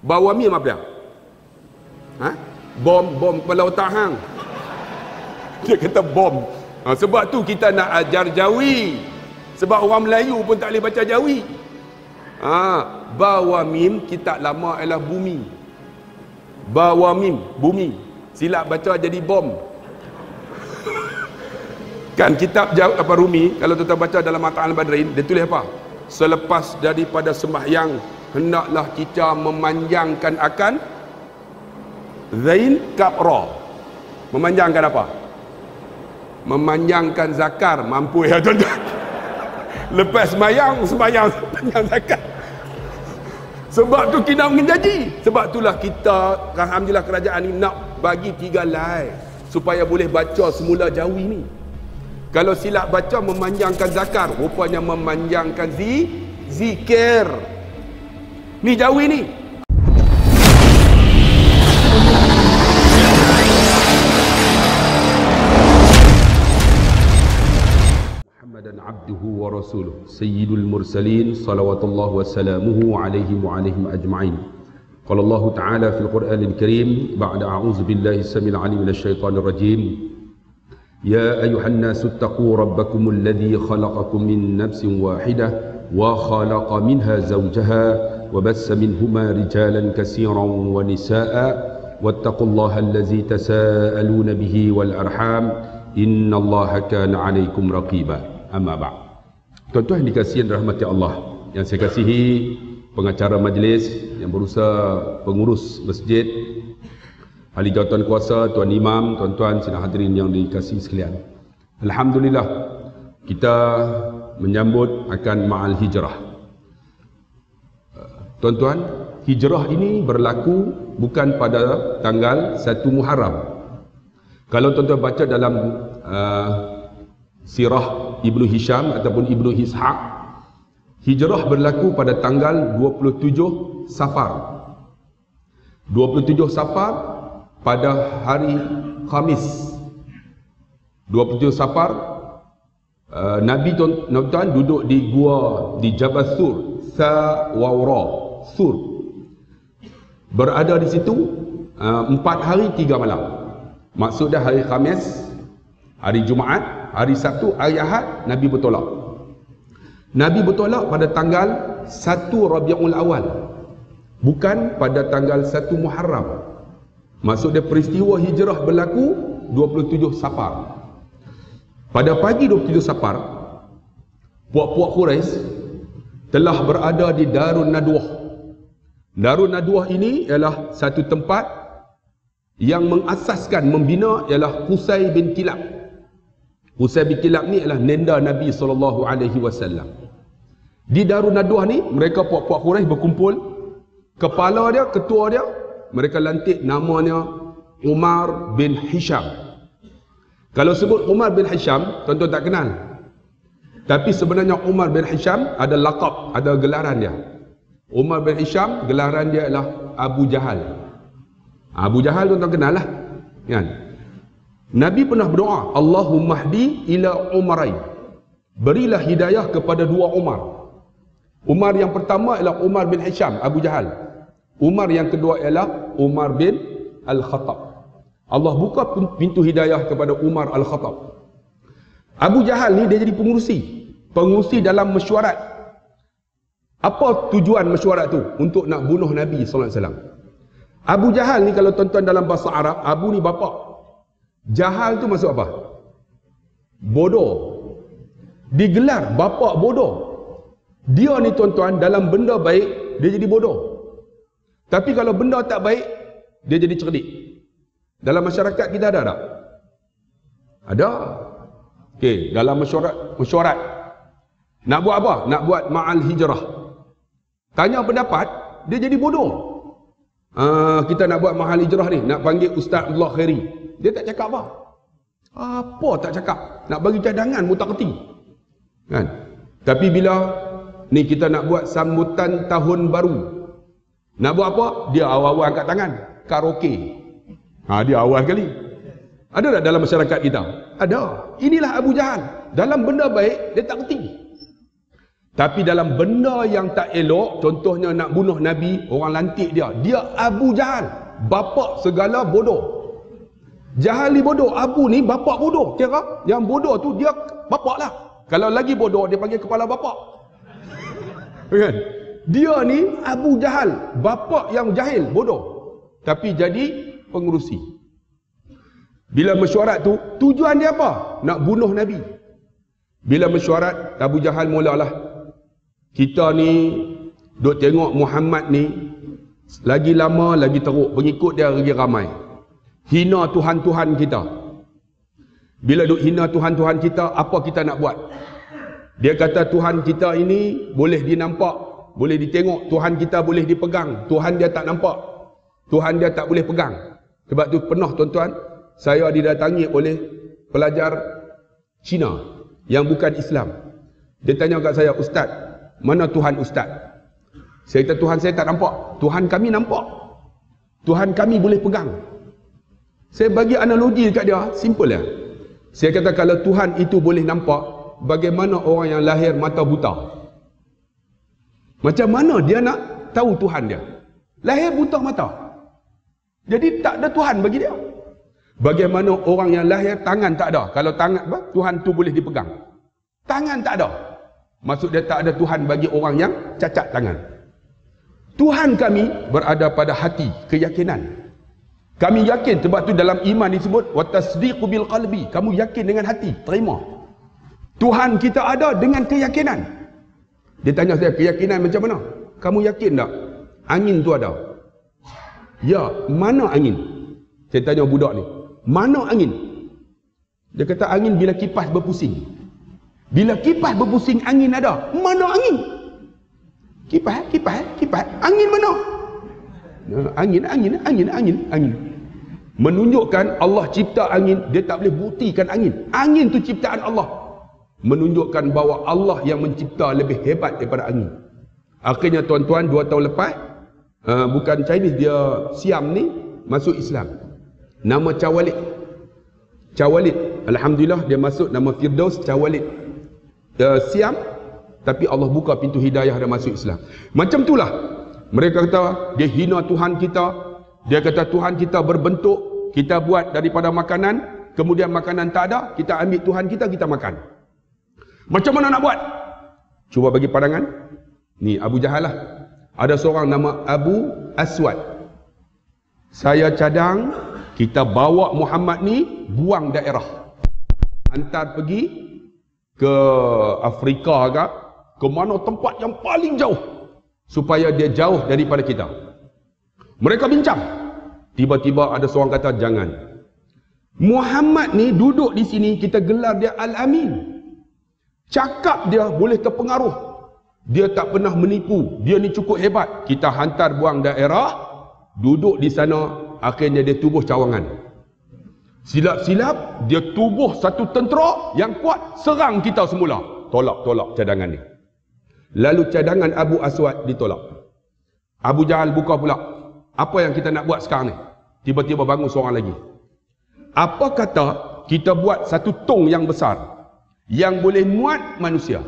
Bawa mim apa dia? Ha? Bom kepala otak hang. Dia kata bom. Sebab tu kita nak ajar Jawi. Sebab orang Melayu pun tak boleh baca Jawi. Bawa mim, kitab lama ialah bumi. Bawa mim, bumi. Silap baca jadi bom. Kan kitab apa Rumi, kalau tuan baca dalam Mata'al Badrin, dia tulis apa? Selepas daripada sembahyang, hendaklah kita memanjangkan akan Zain Kapra. Memanjangkan apa? Memanjangkan zakar. Mampu ya tuan-tuan. Lepas sembahyang panjang zakat. Sebab tu kita menjanji. Sebab itulah kita, alhamdulillah kerajaan ni nak bagi 3 live supaya boleh baca semula Jawi ni. Kalau silap baca memanjangkan zakar, rupanya memanjangkan zikir. Ni Jawi ni. عبده ورسوله سيد المرسلين صلوات الله وسلامه عليه وعليهم أجمعين. قال الله تعالى في القرآن الكريم بعد أعوذ بالله السميع العليم من الشيطان الرجيم يا أيها الناس اتقوا ربكم الذي خلقكم من نفس واحدة وخلق منها زوجها وبث منهما رجالا كثيرا ونساء واتقوا الله الذي تساءلون به والأرحام إن الله كان عليكم رقيبا. Amma ba'd. Tuan-tuan yang dikasihi dan rahmati Allah, yang saya kasihi pengacara majlis, yang berusaha pengurus masjid, ahli jawatan kuasa, tuan imam, tuan-tuan sidang hadirin yang dikasihi sekalian. Alhamdulillah, kita menyambut akan Ma'al Hijrah. Tuan-tuan, hijrah ini berlaku bukan pada tanggal 1 Muharram. Kalau tuan-tuan baca dalam Sirah Ibnu Hisham ataupun Ibnu Ishaq, hijrah berlaku pada tanggal 27 Safar. 27 Safar pada hari Khamis. 27 Safar Nabi tuan-tuan duduk di gua di Jabal Sur, Sawawra, Sur. Berada di situ 4 hari 3 malam. Maksudnya hari Khamis, hari Jumaat, hari Sabtu, hari Ahad, Nabi bertolak. Nabi bertolak pada tanggal 1 Rabiul Awal. Bukan pada tanggal 1 Muharram. Maksudnya peristiwa hijrah berlaku 27 Safar. Pada pagi 27 Safar, puak-puak Quraisy telah berada di Darun Nadwah. Darun Nadwah ini ialah satu tempat yang mengasaskan, membina ialah Qusay bin Kilab. Qusay bin Kilab ni adalah nenda Nabi SAW. Di Darun Nadwah ni, mereka puak-puak Quraisy berkumpul. Kepala dia, ketua dia, mereka lantik namanya Umar bin Hisham. Kalau sebut Umar bin Hisham, tuan-tuan tak kenal. Tapi sebenarnya Umar bin Hisham ada laqab, ada gelaran dia. Umar bin Hisham, gelaran dia adalah Abu Jahal. Abu Jahal tuan-tuan kenal lah, kan? Nabi pernah berdoa, Allahumma hdi ila Umarain. Berilah hidayah kepada 2 Umar. Umar yang pertama ialah Umar bin Hisham, Abu Jahal. Umar yang kedua ialah Umar bin Al-Khattab. Allah buka pintu hidayah kepada Umar Al-Khattab. Abu Jahal ni dia jadi pengurusi dalam mesyuarat. Apa tujuan mesyuarat tu? Untuk nak bunuh Nabi SAW. Abu Jahal ni kalau tuan-tuan dalam bahasa Arab, Abu ni bapa. Jahal tu maksud apa? Bodoh. Digelar bapa bodoh. Dia ni tuan-tuan dalam benda baik dia jadi bodoh. Tapi kalau benda tak baik dia jadi cerdik. Dalam masyarakat kita ada tak? Ada. Okey, dalam mesyuarat. Nak buat apa? Nak buat Ma'al Hijrah. Tanya pendapat, dia jadi bodoh. Kita nak buat Ma'al Hijrah ni, nak panggil Ustaz Abdullah Khairi. Dia tak cakap apa. Apa tak cakap. Nak bagi cadangan pun tak kerti. Kan? Tapi bila ni kita nak buat sambutan tahun baru. Nak buat apa? Dia awal-awal angkat tangan. Karaoke. Dia awal sekali. Ada tak dalam masyarakat kita? Ada. Inilah Abu Jahal. Dalam benda baik, dia tak kerti. Tapi dalam benda yang tak elok, contohnya nak bunuh Nabi, orang lantik dia Abu Jahal, bapa segala bodoh. Jahal ni bodoh, Abu ni bapa bodoh. Kira yang bodoh tu dia bapa lah. Kalau lagi bodoh dia panggil kepala bapa. Kan? Dia ni Abu Jahal, bapa yang jahil, bodoh. Tapi jadi pengurusi. Bila mesyuarat tu, tujuan dia apa? Nak bunuh Nabi. Bila mesyuarat, Abu Jahal mulalah, kita ni duk tengok Muhammad ni lagi lama lagi teruk, pengikut dia lagi ramai. Hina Tuhan-Tuhan kita. Bila duk hina Tuhan-Tuhan kita, apa kita nak buat? Dia kata Tuhan kita ini boleh dinampak, boleh ditengok, Tuhan kita boleh dipegang, Tuhan dia tak nampak, Tuhan dia tak boleh pegang. Sebab tu pernah tuan-tuan, saya didatangi oleh pelajar Cina yang bukan Islam. Dia tanya kat saya, Ustaz, mana Tuhan Ustaz? Saya kata, Tuhan saya tak nampak. Tuhan kami nampak. Tuhan kami boleh pegang. Saya bagi analogi dekat dia, simple ya. Saya kata, kalau Tuhan itu boleh nampak, bagaimana orang yang lahir mata buta? Macam mana dia nak tahu Tuhan dia? Lahir buta mata. Jadi tak ada Tuhan bagi dia. Bagaimana orang yang lahir tangan tak ada? Kalau tangan apa? Tuhan tu boleh dipegang. Tangan tak ada. Maksud dia tak ada Tuhan bagi orang yang cacat tangan. Tuhan kami berada pada hati, keyakinan. Kami yakin, sebab tu dalam iman disebut wa tasdiqu bil qalbi. Kamu yakin dengan hati, terima. Tuhan kita ada dengan keyakinan. Dia tanya saya, keyakinan macam mana? Kamu yakin tak angin tu ada? Ya, mana angin? Saya tanya budak ni, mana angin? Dia kata angin bila kipas berpusing. Bila kipas berpusing angin ada. Mana angin? Kipas. Angin mana? Angin. Menunjukkan Allah cipta angin, dia tak boleh buktikan angin. Angin tu ciptaan Allah. Menunjukkan bahawa Allah yang mencipta lebih hebat daripada angin. Akhirnya tuan-tuan, 2 tahun lepas, bukan Chinese, dia Siam ni masuk Islam. Nama Cawalid. Alhamdulillah dia masuk nama Firdaus Cawalid. Siam, tapi Allah buka pintu hidayah dan masuk Islam. Macam itulah mereka kata dia hina Tuhan kita. Dia kata Tuhan kita berbentuk, kita buat daripada makanan, kemudian makanan tak ada, kita ambil Tuhan kita, kita makan. Macam mana nak buat? Cuba bagi pandangan. Ni Abu Jahal lah. Ada seorang nama Abu Aswad. Saya cadang kita bawa Muhammad ni buang daerah, hantar pergi ke Afrika ke mana tempat yang paling jauh, supaya dia jauh daripada kita. Mereka bincang. Tiba-tiba ada seorang kata, jangan. Muhammad ni duduk di sini, kita gelar dia Al-Amin. Cakap dia boleh terpengaruh. Dia tak pernah menipu. Dia ni cukup hebat. Kita hantar buang daerah, duduk di sana, akhirnya dia tubuh cawangan. Silap-silap dia tubuh satu tentera yang kuat, serang kita semula. Tolak cadangan ni. Lalu cadangan Abu Aswad ditolak. Abu Jahal buka pula. Apa yang kita nak buat sekarang ni? Tiba-tiba bangun seorang lagi. Apa kata kita buat satu tong yang besar yang boleh muat manusia?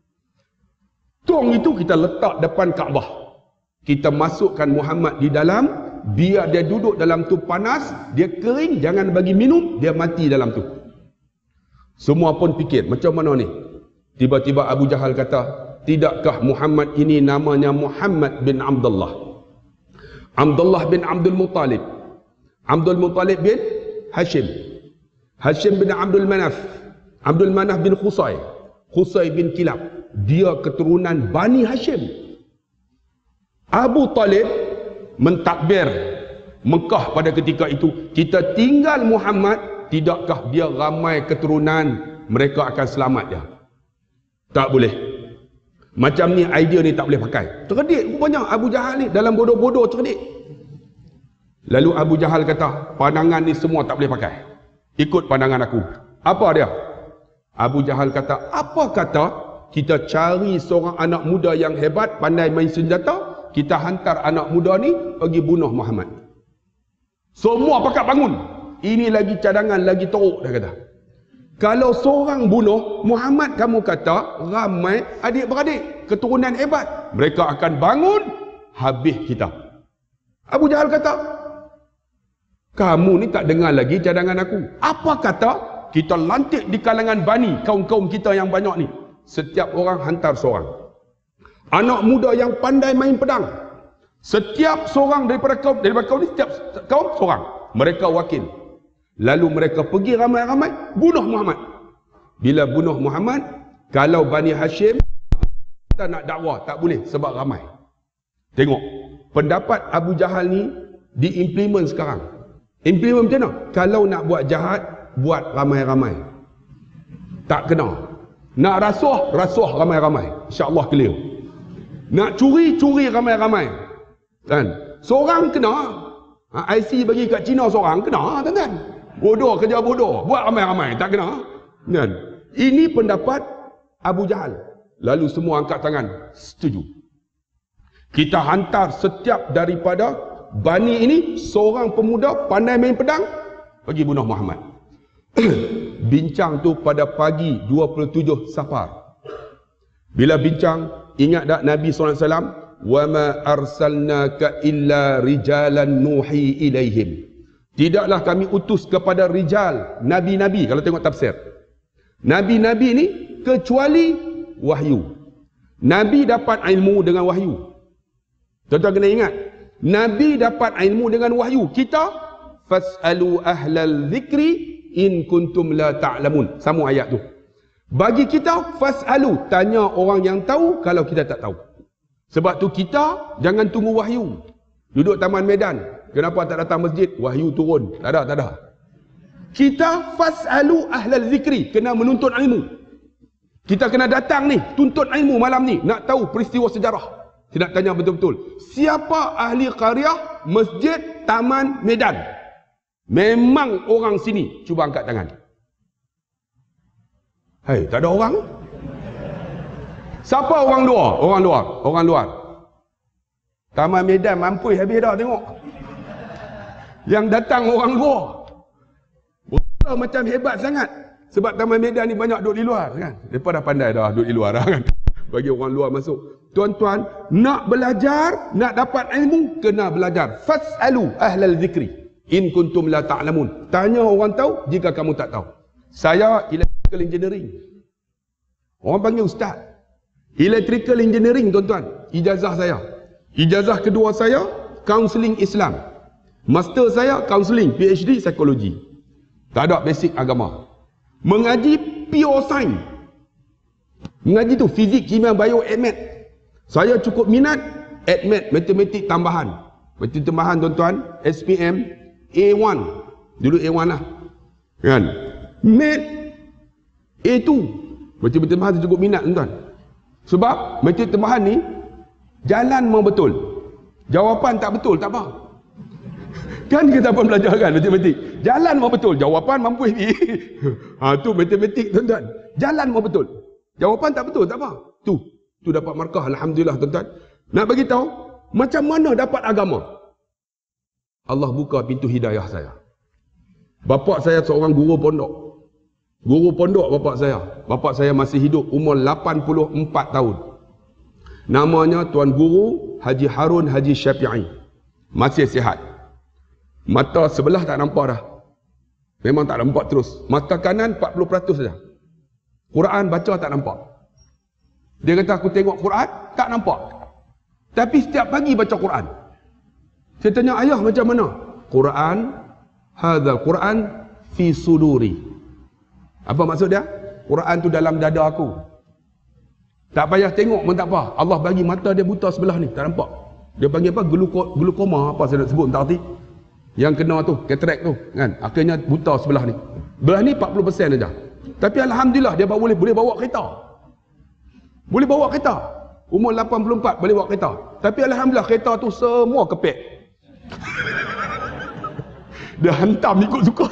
Tong itu kita letak depan Kaabah. Kita masukkan Muhammad di dalam, biar dia duduk dalam tu panas, dia kering, jangan bagi minum, dia mati dalam tu. Semua pun fikir, macam mana ni? Tiba-tiba Abu Jahal kata, tidakkah Muhammad ini namanya Muhammad bin Abdullah? Abdullah bin Abdul Muttalib. Abdul Muttalib bin Hashim. Hashim bin Abdul Manaf. Abdul Manaf bin Qusay. Qusay bin Kilab. Dia keturunan Bani Hashim. Abu Talib mentakbir Mekah pada ketika itu, kita tinggal Muhammad, tidakkah dia ramai keturunan, mereka akan selamat dia? Tak boleh. Macam ni, idea ni tak boleh pakai. Terdik rupanya Abu Jahal ni, dalam bodoh-bodoh terdik. Lalu Abu Jahal kata, pandangan ni semua tak boleh pakai, ikut pandangan aku. Apa dia? Abu Jahal kata, apa kata kita cari seorang anak muda yang hebat, pandai main senjata, kita hantar anak muda ni pergi bunuh Muhammad. Semua pakat bangun. Ini lagi cadangan, lagi teruk, dia kata. Kalau seorang bunuh, Muhammad kamu kata ramai adik-beradik, keturunan hebat. Mereka akan bangun, habis kita. Abu Jahal kata, kamu ni tak dengar lagi cadangan aku. Apa kata? Kita lantik di kalangan Bani, kaum-kaum kita yang banyak ni. Setiap orang hantar seorang. Anak muda yang pandai main pedang. Setiap seorang daripada kaum ni, setiap kaum seorang. Mereka wakil. Lalu mereka pergi ramai-ramai, bunuh Muhammad. Bila bunuh Muhammad, kalau Bani Hashim, kita nak dakwah, tak boleh sebab ramai. Tengok, pendapat Abu Jahal ni diimplement sekarang. Implement macam mana? Kalau nak buat jahat, buat ramai-ramai. Tak kena. Nak rasuah ramai-ramai. InsyaAllah clear. Nak curi ramai-ramai. Kan? Seorang kena. IC bagi kat Cina seorang, kena tuan-tuan. Bodoh kerja bodoh. Buat ramai-ramai. Tak kena. Kan? Ini pendapat Abu Jahal. Lalu semua angkat tangan. Setuju. Kita hantar setiap daripada Bani ini, seorang pemuda pandai main pedang, pergi bunuh Muhammad. Bincang tu pada pagi 27 Safar. Bila bincang, ingat tak Nabi SAW? وَمَا أَرْسَلْنَاكَ إِلَّا رِجَالًا نُوحِي إِلَيْهِمْ. Tidaklah kami utus kepada rijal, nabi-nabi, kalau tengok tafsir. Nabi-nabi ni kecuali wahyu. Nabi dapat ilmu dengan wahyu. Tuan-tuan kena ingat, Nabi dapat ilmu dengan wahyu. Kita fas'alu ahlal zikri in kuntum la ta'lamun. Sama ayat tu. Bagi kita fas'alu, tanya orang yang tahu kalau kita tak tahu. Sebab tu kita jangan tunggu wahyu. Duduk taman Medan, kenapa tak datang masjid? Wahyu turun. Tak ada. Kita fas'alu ahlal zikri, kena menuntut ilmu. Kita kena datang ni, tuntut ilmu malam ni, nak tahu peristiwa sejarah. Tidak tanya betul-betul. Siapa ahli qaryah masjid Taman Medan? Memang orang sini. Cuba angkat tangan. Hai, tak ada orang? Siapa orang luar? Orang luar. Taman Medan mampus habis dah tengok. Yang datang orang luar. Betul macam hebat sangat. Sebab Taman Medan ni banyak duduk di luar kan. Mereka dah pandai dah duduk di luar dah kan. Bagi orang luar masuk. Tuan-tuan, nak belajar, nak dapat ilmu, kena belajar. Fas'alu ahlal zikri in kuntum la ta'lamun. Tanya orang tahu jika kamu tak tahu. Saya electrical engineering. Orang panggil ustaz. Electrical engineering, tuan-tuan. Ijazah saya. Ijazah kedua saya, counselling Islam. Master saya, counselling, PhD, psikologi. Tak ada basic agama. Mengaji pure science. Mengaji tu fizik, kimia, bio, admat. Saya cukup minat admat, matematik tambahan. Matematik tambahan tuan-tuan, SPM A1. Dulu A1 lah. Kan? Mat A2. Matematik tambahan cukup minat tuan-tuan. Sebab matematik tambahan ni jalan memang betul. Jawapan tak betul, tak apa. Kan kita pun belajar kan matematik. Jalan memang betul, jawapan mampu ini. Tu matematik tuan-tuan. Jalan memang betul. Jawapan tak betul, tak apa. Tu dapat markah, alhamdulillah tuan-tuan. Nak bagi tahu macam mana dapat agama. Allah buka pintu hidayah saya. Bapak saya seorang guru pondok. Guru pondok bapak saya. Bapak saya masih hidup, umur 84 tahun. Namanya Tuan Guru Haji Harun Haji Syafi'i. Masih sihat. Mata sebelah tak nampak dah. Memang tak nampak terus. Mata kanan 40% saja. Quran baca tak nampak. Dia kata aku tengok Quran tak nampak. Tapi setiap pagi baca Quran. Saya tanya ayah macam mana? Quran, hadzal Quran fi suduri. Apa maksud dia? Quran tu dalam dada aku. Tak payah tengok pun tak apa. Allah bagi mata dia buta sebelah ni, tak nampak. Dia panggil apa? Glukoma apa saya nak sebut tak arti. Yang kena tu, katarak tu kan. Akhirnya buta sebelah ni. Belah ni 40% saja. Tapi alhamdulillah dia boleh bawa kereta. Boleh bawa kereta. Umur 84 boleh bawa kereta. Tapi alhamdulillah kereta tu semua kepek. Dia hantam ikut suka.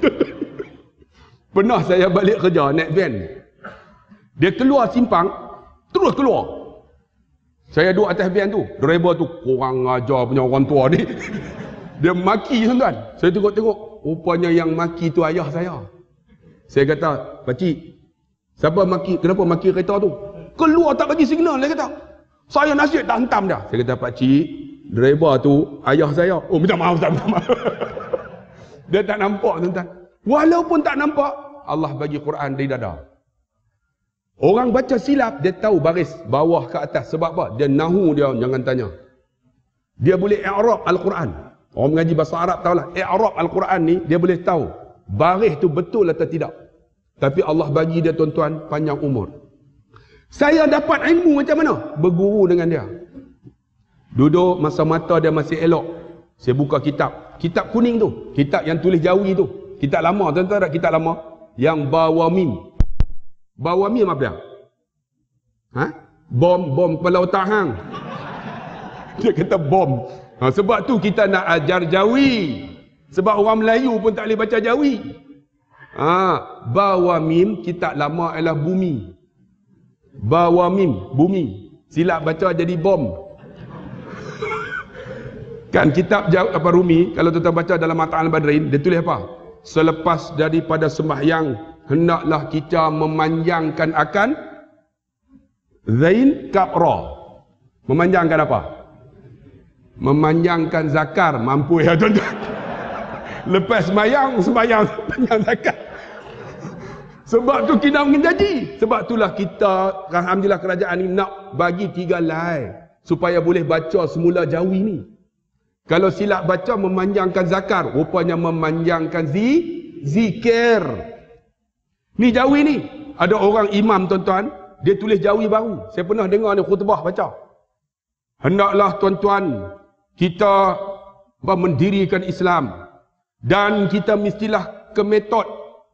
Pernah saya balik kerja naik van. Dia keluar simpang, terus keluar. Saya duduk atas van tu. Driver tu kurang ajar punya orang tua ni. Dia maki tuan-tuan. Saya tengok-tengok, rupanya yang maki tu ayah saya. Saya kata, pakcik, kenapa maki kereta tu? Keluar tak bagi signal, dia kata. Saya nasihat tak hentam dah. Saya kata, pakcik, driver tu ayah saya. Oh, minta maaf. Dia tak nampak, tuan-tuan. Walaupun tak nampak, Allah bagi Quran di dada. Orang baca silap, dia tahu baris bawah ke atas. Sebab apa? Dia nahu dia, jangan tanya. Dia boleh i'rab Al-Quran. Orang mengaji bahasa Arab tahulah. I'rab Al-Quran ni, dia boleh tahu baris tu betul atau tidak. Tapi Allah bagi dia, tuan-tuan, panjang umur. Saya dapat ilmu macam mana? Berguru dengan dia. Duduk masa mata dia masih elok. Saya buka kitab. Kitab kuning tu. Kitab yang tulis Jawi tu. Kitab lama, tuan-tuan, tak kitab lama. Yang Bawamim. Bawamim apa dia? Bom kepala otak hang. Dia kata bom. Sebab tu kita nak ajar Jawi. Sebab orang Melayu pun tak boleh baca Jawi. Bawamim, kitab lama ialah bumi. Bawamim, bumi. Silap baca jadi bom. Kan kitab Rumi, kalau tuan-tuan baca dalam Mata' al-Badrin, dia tulis apa? Selepas daripada sembahyang, hendaklah kita memanjangkan akan Zain Kapra. Memanjangkan apa? Memanjangkan zakar. Mampu ya tuan-tuan. Lepas sembahyang panjang zakat. Sebab tu kita mengaji. Sebab itulah kita, alhamdulillah kerajaan ni nak bagi 3 lai supaya boleh baca semula Jawi ni. Kalau silap baca memanjangkan zakar, rupanya memanjangkan zikir. Ni Jawi ni. Ada orang imam, tuan-tuan, dia tulis Jawi baru. Saya pernah dengar ni khutbah baca. Hendaklah, tuan-tuan, kita mendirikan Islam. Dan kita mestilah ke metod.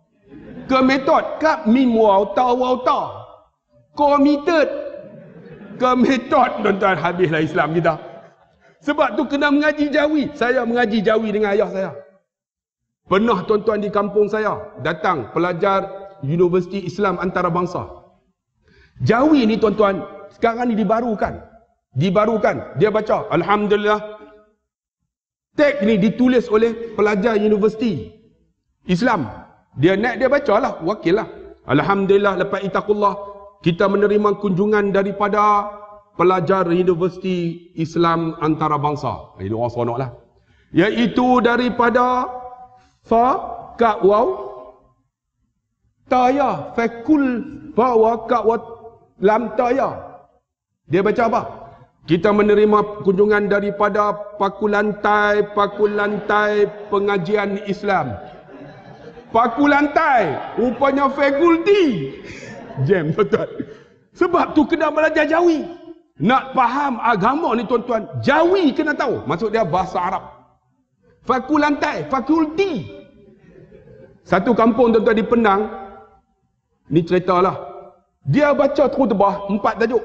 Kap mim waw ta waw ta. Committed. Ke metod, tuan-tuan, habislah Islam kita. Sebab tu kena mengaji Jawi. Saya mengaji Jawi dengan ayah saya. Pernah, tuan-tuan, di kampung saya datang pelajar Universiti Islam Antarabangsa. Jawi ni, tuan-tuan, sekarang ni dibarukan. Dia baca, alhamdulillah, teks ni ditulis oleh pelajar Universiti Islam. Dia naik, dia baca lah, wakil lah. Alhamdulillah, lepas itaqullah, kita menerima kunjungan daripada pelajar Universiti Islam Antarabangsa. Ini orang seronok lah. Iaitu daripada Kak Waw Taya Fakul Bawa Kak Waw Lam Taya. Dia baca apa? Kita menerima kunjungan daripada Pakulantai Pengajian Islam. Pakulantai rupanya fakulti. Jam, tuan-tuan. Sebab tu kena belajar Jawi. Nak faham agama ni, tuan-tuan, Jawi kena tahu. Maksud dia bahasa Arab. Pakulantai, fakulti. Satu kampung, tuan-tuan, di Penang. Ni ceritalah. Dia baca khutbah 4 tajuk.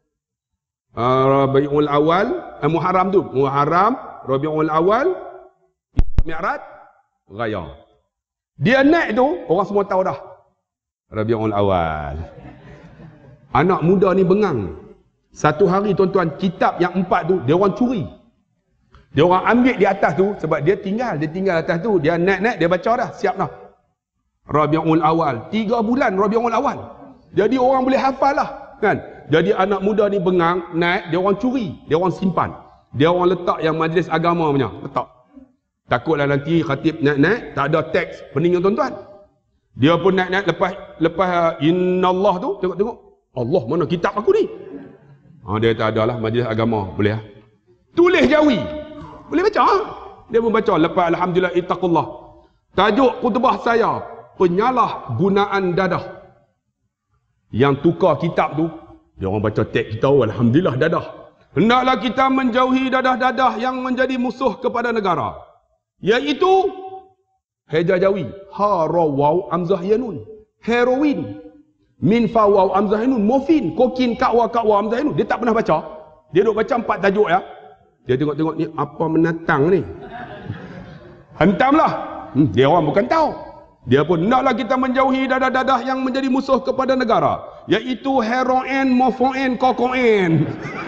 Rabiul Awal, Muharram tu. Muharram, Rabiul Awal, Mi'raj, Raya. Dia naik tu, orang semua tahu dah. Rabiul Awal. Anak muda ni bengang. Satu hari, tuan-tuan, kitab yang 4 tu, dia orang curi. Dia orang ambil di atas tu, sebab dia tinggal atas tu. Dia naik, dia baca dah, siap dah. Rabiul Awal. 3 bulan Rabiul Awal. Jadi orang boleh hafal lah, kan? Jadi anak muda ni bengang, naik, dia orang curi, dia orang simpan. Dia orang letak yang majlis agama punya, letak. Takutlah nanti khatib naik, tak ada teks pening, tuan-tuan. Dia pun naik, lepas innallah tu, tengok, Allah, mana kitab aku ni? Dia tak ada lah, majlis agama, boleh lah. Tulis Jawi, boleh baca. Dia pun baca, lepas alhamdulillah ittaqullah. Tajuk khutbah saya, penyalahgunaan dadah. Yang tukar kitab tu, dia orang baca teks kita, alhamdulillah dadah. Hendaklah kita menjauhi dadah-dadah yang menjadi musuh kepada negara. Iaitu heja Jawi, ha ra waw amzah yanun, heroin, min fa waw amzah yanun, morfin, kokin kakwa amzah yanun. Dia tak pernah baca. Dia duk baca 4 tajuk ya. Dia tengok ni apa menatang ni. Hentamlah. Dia orang bukan tahu. Dia pun naklah kita menjauhi dadah-dadah yang menjadi musuh kepada negara, iaitu heroin, morfin, kokain.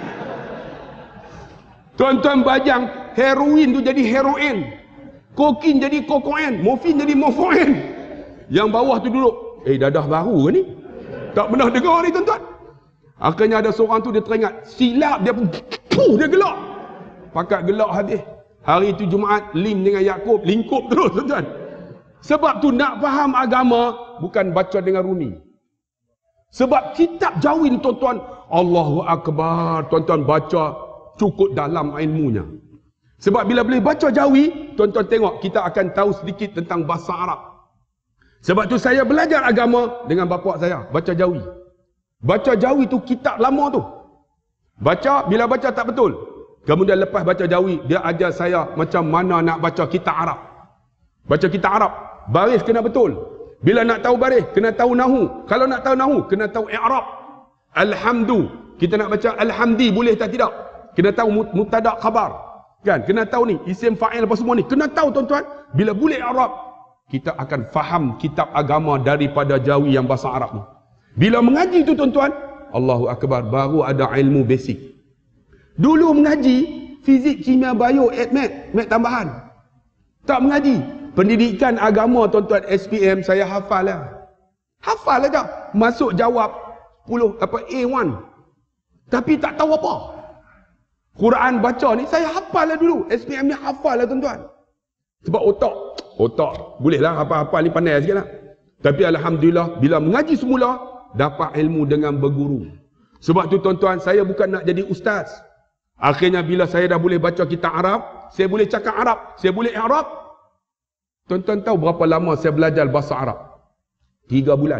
Tuan-tuan bajang, heroin tu jadi heroin, kokin jadi kokain, morfin jadi morfin. Yang bawah tu duduk, dadah baru ke ni? Tak pernah dengar ni tuan-tuan. Akhirnya ada seorang tu dia teringat, silap dia pun, dia gelak. Pakat gelak habis. Hari tu Jumaat, Lim dengan Yaakob lingkup terus tuan-tuan. Sebab tu nak faham agama bukan baca dengan runi. Sebab kitab Jawi ni tuan-tuan, Allahu Akbar, tuan-tuan baca cukup dalam ilmunya. Sebab bila boleh baca Jawi, tuan-tuan tengok kita akan tahu sedikit tentang bahasa Arab. Sebab tu saya belajar agama dengan bapa saya, baca Jawi. Baca Jawi tu kitab lama tu. Baca, bila baca tak betul. Kemudian lepas baca Jawi, dia ajar saya macam mana nak baca kitab Arab. Baca kitab Arab, baris kena betul. Bila nak tahu baris, kena tahu nahu. Kalau nak tahu nahu, kena tahu i'rab. Alhamdu, kita nak baca alhamdi boleh tak tidak? Kena tahu mubtada khabar. Kan? Kena tahu ni, isim fa'il apa semua ni. Kena tahu tuan-tuan. Bila boleh Arab, kita akan faham kitab agama daripada Jawi yang bahasa Arab ni. Bila mengaji tu tuan-tuan, Allahu Akbar, baru ada ilmu basic. Dulu mengaji, fizik, kimia, bio, mat tambahan. Tak mengaji. Pendidikan agama tuan-tuan SPM saya hafal lah. Hafal aja. Masuk jawab A1. Tapi tak tahu apa. Quran baca ni saya hafal lah dulu. SPM ni hafal lah tuan-tuan. Sebab otak boleh lah hafal-hafal ni pandai sikit lah. Tapi Alhamdulillah bila mengaji semula dapat ilmu dengan berguru. Sebab tu tuan-tuan saya bukan nak jadi ustaz. Akhirnya bila saya dah boleh baca kitab Arab, saya boleh cakap Arab, saya boleh Arab. Tuan-tuan tahu berapa lama saya belajar bahasa Arab? 3 bulan.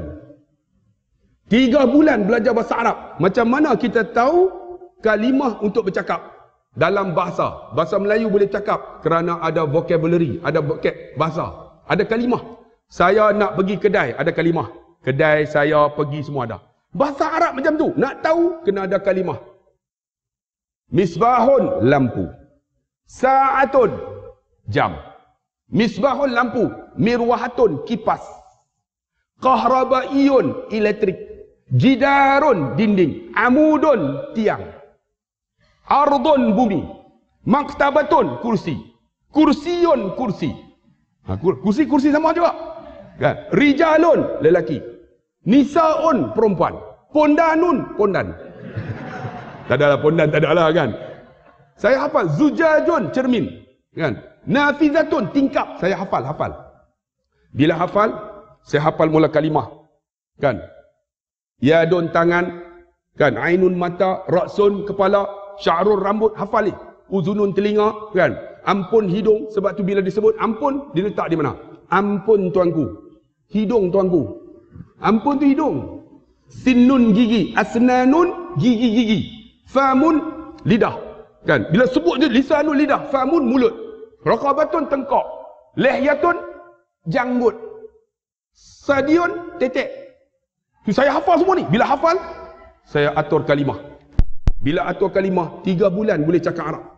3 bulan belajar bahasa Arab. Macam mana kita tahu kalimah untuk bercakap dalam bahasa? Bahasa Melayu boleh cakap kerana ada vocabulary, ada bahasa, ada kalimah. Saya nak pergi kedai, ada kalimah. Kedai saya pergi semua ada. Bahasa Arab macam tu. Nak tahu kena ada kalimah. Misbahun, lampu. Sa'atun, jam. Misbahun, lampu. Mirwahatun, kipas. Kahrabaiyun, elektrik. Jidarun, dinding. Amudun, tiang. Ardun, bumi. Maktabatun, kursi. Kursiyun, kursi. Kursi sama juga. Kan? Rijalun, lelaki. Nisaun, perempuan. Pondanun, pondan. Tak adalah pondan, tak adalah kan. Saya hafal. Zujajun, cermin. Kan? Nafizatun, tingkap. Saya hafal. Bila hafal, saya hafal mula kalimah. Kan? Yadun, tangan. Kan? Ainun, mata. Raksun, kepala. Sya'run, rambut. Hafal ni. Uzunun, telinga. Kan? Ampun, hidung. Sebab tu bila disebut ampun, diletak di mana? Ampun tuanku. Hidung tuanku. Ampun tu hidung. Sinnun, gigi. Asnanun, gigi-gigi. Famun, lidah. Kan? Bila sebut je lisanun, lidah. Famun, mulut. Raqabatun, tengkok. Lihyatun, janggut. Sadiun, tetek. Saya hafal semua ni. Bila hafal, saya atur kalimah. Bila atur kalimah, 3 bulan boleh cakap Arab.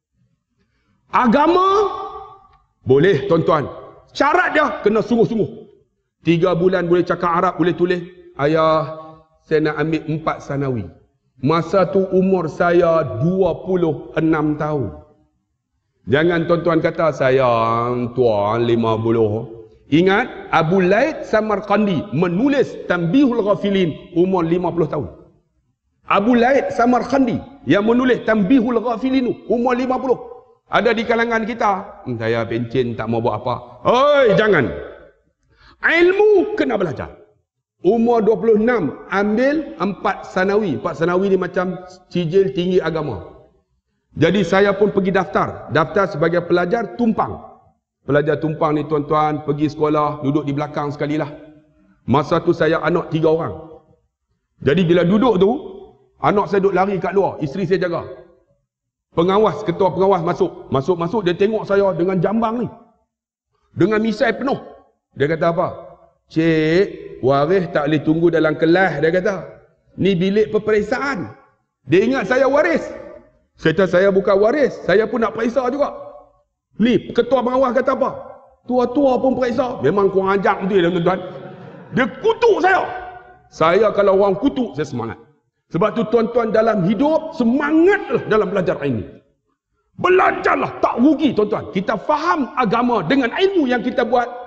Agama, boleh tuan-tuan. Syarat dia, kena sungguh-sungguh. 3 bulan boleh cakap Arab, boleh tulis. Ayah, saya nak ambil 4 sanawi. Masa tu umur saya 26 tahun. Jangan tuan-tuan kata saya tua 50. Ingat, Abu Laid Samarqandi menulis Tanbihul Ghafilin umur 50 tahun. Abu Laid Samarqandi yang menulis Tanbihul Ghafilin umur 50. Ada di kalangan kita, saya pencen tak mau buat apa. Oi, jangan. Ilmu kena belajar. Umur 26 ambil 4 sanawi. 4 sanawi ni macam sijil tinggi agama. Jadi saya pun pergi daftar. Daftar sebagai pelajar tumpang. Pelajar tumpang ni tuan-tuan pergi sekolah, duduk di belakang sekali lah. Masa tu saya anak 3 orang. Jadi bila duduk tu, anak saya duduk lari kat luar, isteri saya jaga. Pengawas, ketua pengawas masuk, dia tengok saya dengan jambang ni. Dengan misai penuh. Dia kata apa? Cik, waris tak boleh tunggu dalam kelas, dia kata. Ni bilik peperiksaan. Dia ingat saya waris. Saya kata saya bukan waris, saya pun nak periksa juga. Ni ketua pengawas kata apa? Tua-tua pun periksa. Memang kurang ajar tu dia tuan-tuan. Dia kutuk saya. Saya kalau orang kutuk, saya semangat. Sebab tu tuan-tuan dalam hidup, semangatlah dalam belajar ini. Belajarlah, tak rugi tuan-tuan. Kita faham agama dengan ilmu yang kita buat,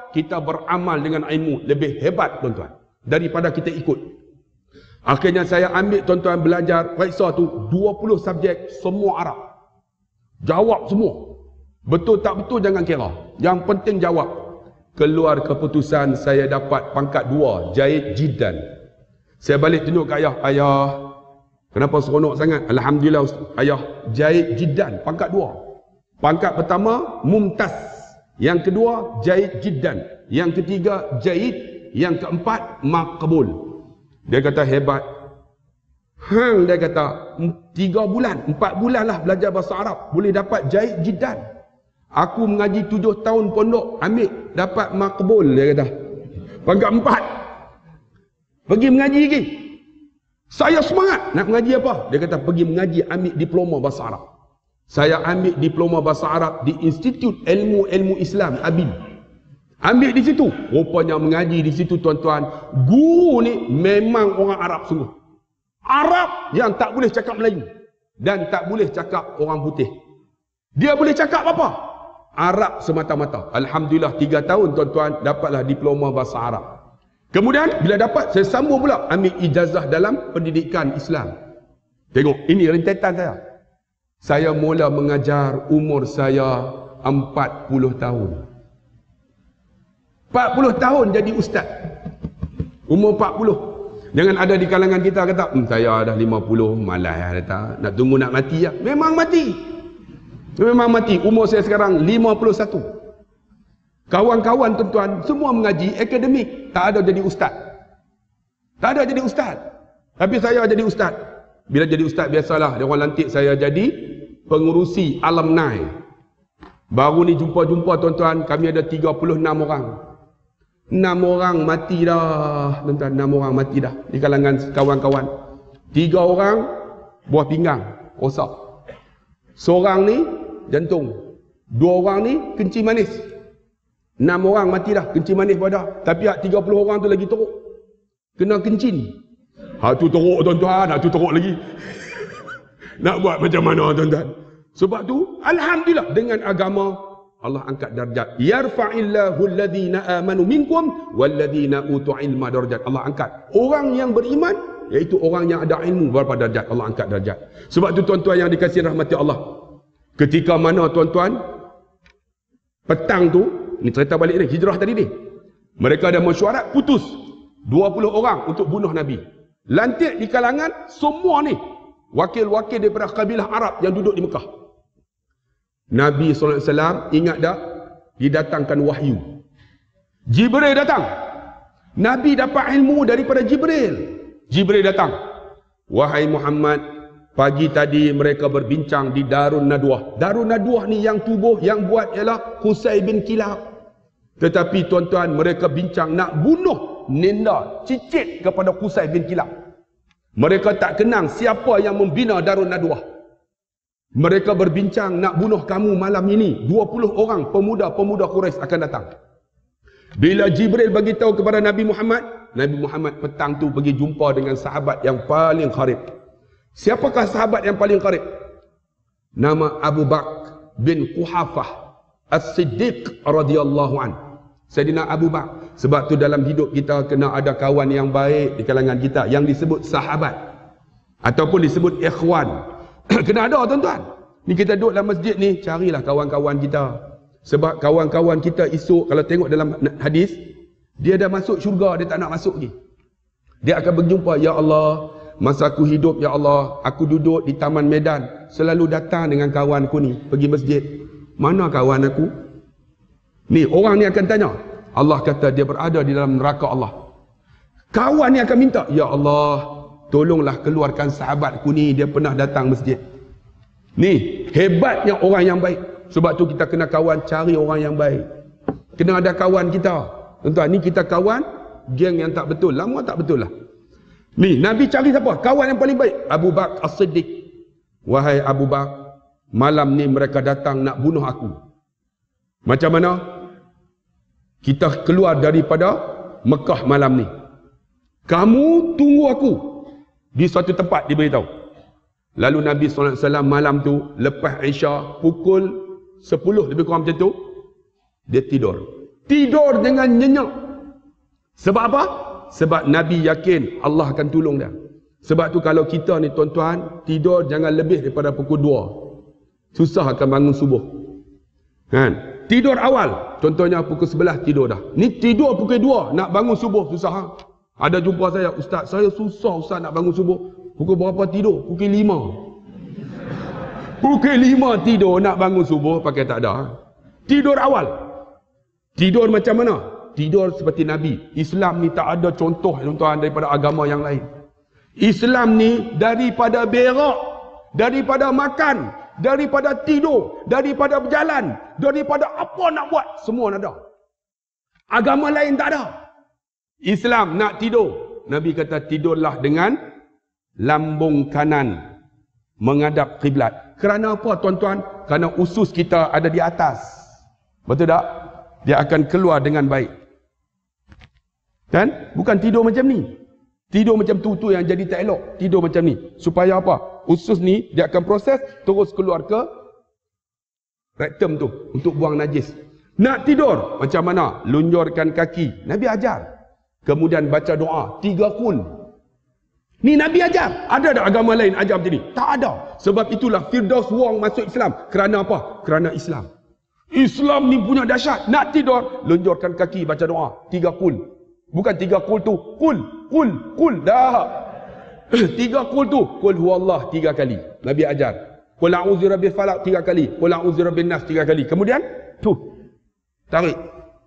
kita beramal dengan ilmu lebih hebat tuan-tuan daripada kita ikut. Akhirnya saya ambil tuan-tuan belajar periksa tu 20 subjek semua Arab. Jawab semua. Betul tak betul jangan kira. Yang penting jawab. Keluar keputusan saya dapat pangkat 2, jahit jiddan. Saya balik tunjuk ke ayah, ayah, kenapa seronok sangat? Alhamdulillah ayah, jahit jiddan, pangkat 2. Pangkat pertama mumtaz, yang kedua jahit jiddan, yang ketiga jahit, yang keempat maqbul. Dia kata hebat. Dia kata 3 bulan, 4 bulan lah belajar bahasa Arab boleh dapat jahit jiddan. Aku mengaji 7 tahun pondok, ambil dapat maqbul, dia kata. Pangkat 4. Pergi mengaji lagi. Saya semangat nak mengaji apa? Dia kata pergi mengaji, ambil diploma bahasa Arab. Saya ambil diploma bahasa Arab di Institut Ilmu Islam ABIN. Ambil di situ. Rupanya mengaji di situ tuan-tuan, guru ni memang orang Arab sungguh. Arab yang tak boleh cakap Melayu dan tak boleh cakap orang putih. Dia boleh cakap apa? Arab semata-mata. Alhamdulillah 3 tahun tuan-tuan dapatlah diploma bahasa Arab. Kemudian bila dapat, saya sambung pula ambil ijazah dalam pendidikan Islam. Tengok, ini rentetan saya. Saya mula mengajar umur saya 40 tahun. 40 tahun jadi ustaz. Umur 40. Jangan ada di kalangan kita kata, saya dah 50, malas kata, nak tunggu nak mati ya. Memang mati. Memang mati. Umur saya sekarang 51. Kawan-kawan tuan-tuan semua mengaji akademik, tak ada jadi ustaz. Tak ada jadi ustaz. Tapi saya jadi ustaz. Bila jadi ustaz biasalah dia orang lantik saya jadi pengurusi alumni. Baru ni jumpa-jumpa tuan-tuan, kami ada 36 orang. 6 orang mati dah, tuan-tuan, 6 orang mati dah di kalangan kawan-kawan. 3 orang buah pinggang rosak. Seorang ni jantung. 2 orang ni kencing manis. 6 orang mati dah, kencing manis pada. Tapi 30 orang tu lagi teruk. Kena kencing. Tu teruk tuan-tuan, tu teruk lagi. Nak buat macam mana tuan-tuan? Sebab tu alhamdulillah dengan agama Allah angkat darjat. Yarfa'illahu alladhina amanu minkum walladhina utul ilma darjat. Allah angkat orang yang beriman, iaitu orang yang ada ilmu berapa darjat. Allah angkat darjat. Sebab tu tuan-tuan yang dikasihi rahmati Allah, ketika mana tuan-tuan petang tu, ni cerita balik ni, hijrah tadi ni, mereka ada mesyuarat putus 20 orang untuk bunuh Nabi. Lantik di kalangan semua ni wakil-wakil daripada kabilah Arab yang duduk di Mekah. Nabi SAW ingat tak? Didatangkan wahyu. Jibril datang. Nabi dapat ilmu daripada Jibril. Jibril datang. Wahai Muhammad, pagi tadi mereka berbincang di Darun Nadwah. Darun Nadwah ni yang tubuh, yang buat ialah Qusay bin Kilab. Tetapi tuan-tuan, mereka bincang nak bunuh Ninda, cicit kepada Qusay bin Kilab. Mereka tak kenang siapa yang membina Darun Nadwah. Mereka berbincang nak bunuh kamu malam ini. 20 orang pemuda-pemuda Quraisy akan datang. Bila Jibril bagi tahu kepada Nabi Muhammad, Nabi Muhammad petang tu pergi jumpa dengan sahabat yang paling qarib. Siapakah sahabat yang paling qarib? Nama Abu Bakar bin Quhafah As-Siddiq radhiyallahu an. Sayyidina Abu Bakar. Sebab tu dalam hidup kita kena ada kawan yang baik di kalangan kita yang disebut sahabat ataupun disebut ikhwan. Kena ada tuan-tuan. Ni kita duduk dalam masjid ni, carilah kawan-kawan kita. Sebab kawan-kawan kita esok kalau tengok dalam hadis, dia dah masuk syurga, dia tak nak masuk lagi. Dia akan berjumpa, ya Allah, masa aku hidup, ya Allah, aku duduk di Taman Medan, selalu datang dengan kawanku ni pergi masjid. Mana kawan aku? Ni orang ni akan tanya. Allah kata dia berada di dalam neraka Allah. Kawan ni akan minta, ya Allah, tolonglah keluarkan sahabatku ni, dia pernah datang masjid. Ni hebatnya orang yang baik. Sebab tu kita kena kawan, cari orang yang baik. Kena ada kawan kita. Tuan-tuan, ni kita kawan geng yang tak betul. Lama tak betul lah. Ni Nabi cari siapa? Kawan yang paling baik, Abu Bakar As-Siddiq. Wahai Abu Bakar, malam ni mereka datang nak bunuh aku. Macam mana? Kita keluar daripada Mekah malam ni. Kamu tunggu aku di suatu tempat, diberitahu. Lalu Nabi SAW malam tu lepas Isya pukul 10 lebih kurang macam tu, dia tidur. Tidur dengan nyenyak. Sebab apa? Sebab Nabi yakin Allah akan tolong dia. Sebab tu kalau kita ni tuan-tuan, tidur jangan lebih daripada pukul 2. Susah akan bangun subuh. Kan? Tidur awal, contohnya pukul 11 tidur dah. Ni tidur pukul 2, nak bangun subuh susah. Ha? Ada jumpa saya, ustaz, saya susah ustaz nak bangun subuh. Pukul berapa tidur? Pukul 5. Pukul 5 tidur nak bangun subuh pakai tak ada. Ha? Tidur awal. Tidur macam mana? Tidur seperti Nabi. Islam ni tak ada contoh tuan-tuan daripada agama yang lain. Islam ni daripada berak, daripada makan, daripada tidur, daripada berjalan, daripada apa nak buat, semua ada. Agama lain tak ada. Islam nak tidur, Nabi kata tidurlah dengan lambung kanan menghadap kiblat. Kerana apa tuan-tuan? Kerana usus kita ada di atas. Betul tak? Dia akan keluar dengan baik. Kan? Bukan tidur macam ni. Tidur macam tu yang jadi tak elok. Tidur macam ni. Supaya apa? Usus ni dia akan proses terus keluar ke rektum tu untuk buang najis. Nak tidur macam mana? Lunjurkan kaki. Nabi ajar. Kemudian baca doa 3 kul. Ni Nabi ajar. Ada tak agama lain ajar macam ni? Tak ada. Sebab itulah Firdaus Wong masuk Islam. Kerana apa? Kerana Islam. Islam ni punya dahsyat. Nak tidur, lunjurkan kaki, baca doa 3 kul. Bukan 3 kul tu kul dah. 3 kul tu kul huwallah 3 kali. Nabi ajar. Qul a'udzu birabbil falaq 3 kali. Qul a'udzu birabbin nas 3 kali. Kemudian tu tarik.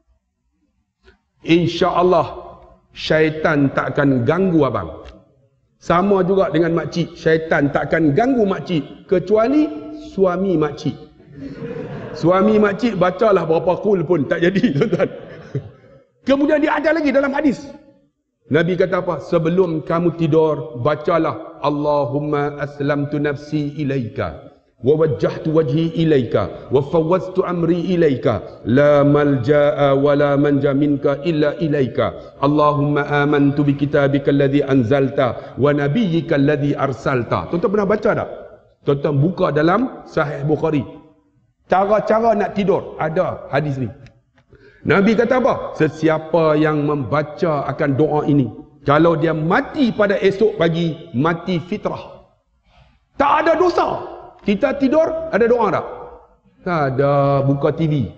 Insya-Allah syaitan tak akan ganggu abang. Sama juga dengan makcik. Syaitan tak akan ganggu makcik kecuali suami makcik. Suami makcik bacalah berapa kul pun tak jadi tuan-tuan. Kemudian dia ajar lagi dalam hadis. Nabi kata apa? Sebelum kamu tidur bacalah Allahumma aslamtu nafsi ilaika wa wajjahtu wajhi ilaika wa fawwaztu amri ilaika la malja'a wa la manja minka illa ilaika Allahumma amantu bi kitabika alladhi anzalta wa nabiyyika alladhi arsalta. Tuan-tuan pernah baca tak? Tuan-tuan buka dalam Sahih Bukhari. Cara-cara nak tidur ada hadis ni. Nabi kata apa? Sesiapa yang membaca akan doa ini, kalau dia mati pada esok pagi, mati fitrah. Tak ada dosa. Kita tidur ada doa tak? Tak ada. Buka TV.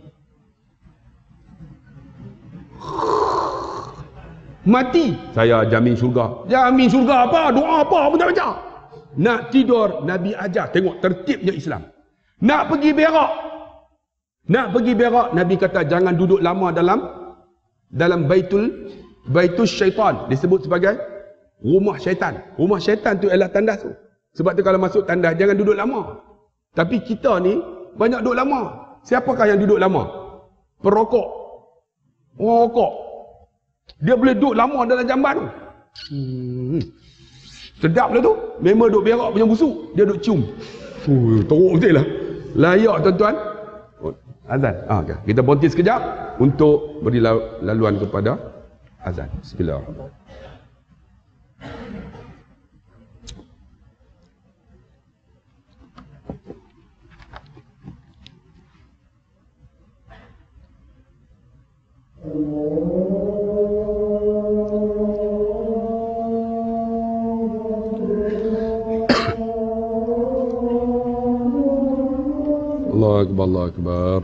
Mati. Saya jamin syurga. Jamin syurga apa? Doa apa pun tak baca. Nak tidur Nabi ajar. Tengok tertibnya Islam. Nak pergi berak. Nabi kata jangan duduk lama dalam baitul syaitan. Disebut sebagai rumah syaitan. Rumah syaitan tu ialah tandas tu. Sebab tu kalau masuk tandas jangan duduk lama. Tapi kita ni banyak duduk lama. Siapakah yang duduk lama? Perokok. Orang rokok. Dia boleh duduk lama dalam jamban tu. Sedap lah tu. Memang duduk berak punya busuk. Dia duduk cium. Teruk betul lah. Layak tuan-tuan. Azan. Okay. Kita berhenti sekejap untuk beri laluan kepada azan. Bismillahirrahmanirrahim. Allah akbar, Allah akbar.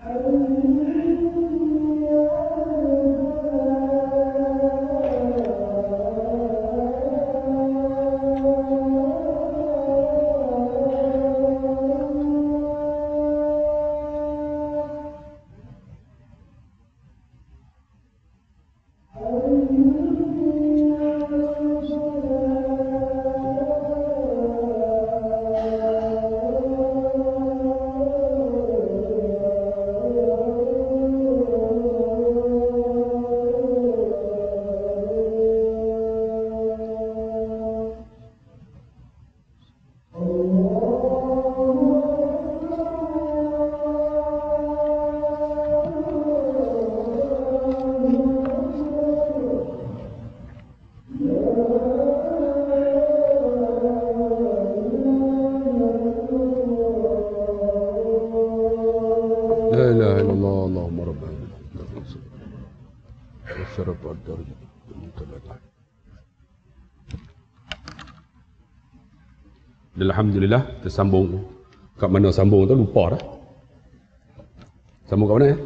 Alhamdulillah, tersambung. Kat mana sambung tu lupa dah. Sambung kat mana ya?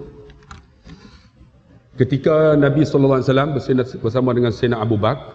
Ketika Nabi SAW bersama dengan Sayyidina Abu Bakar,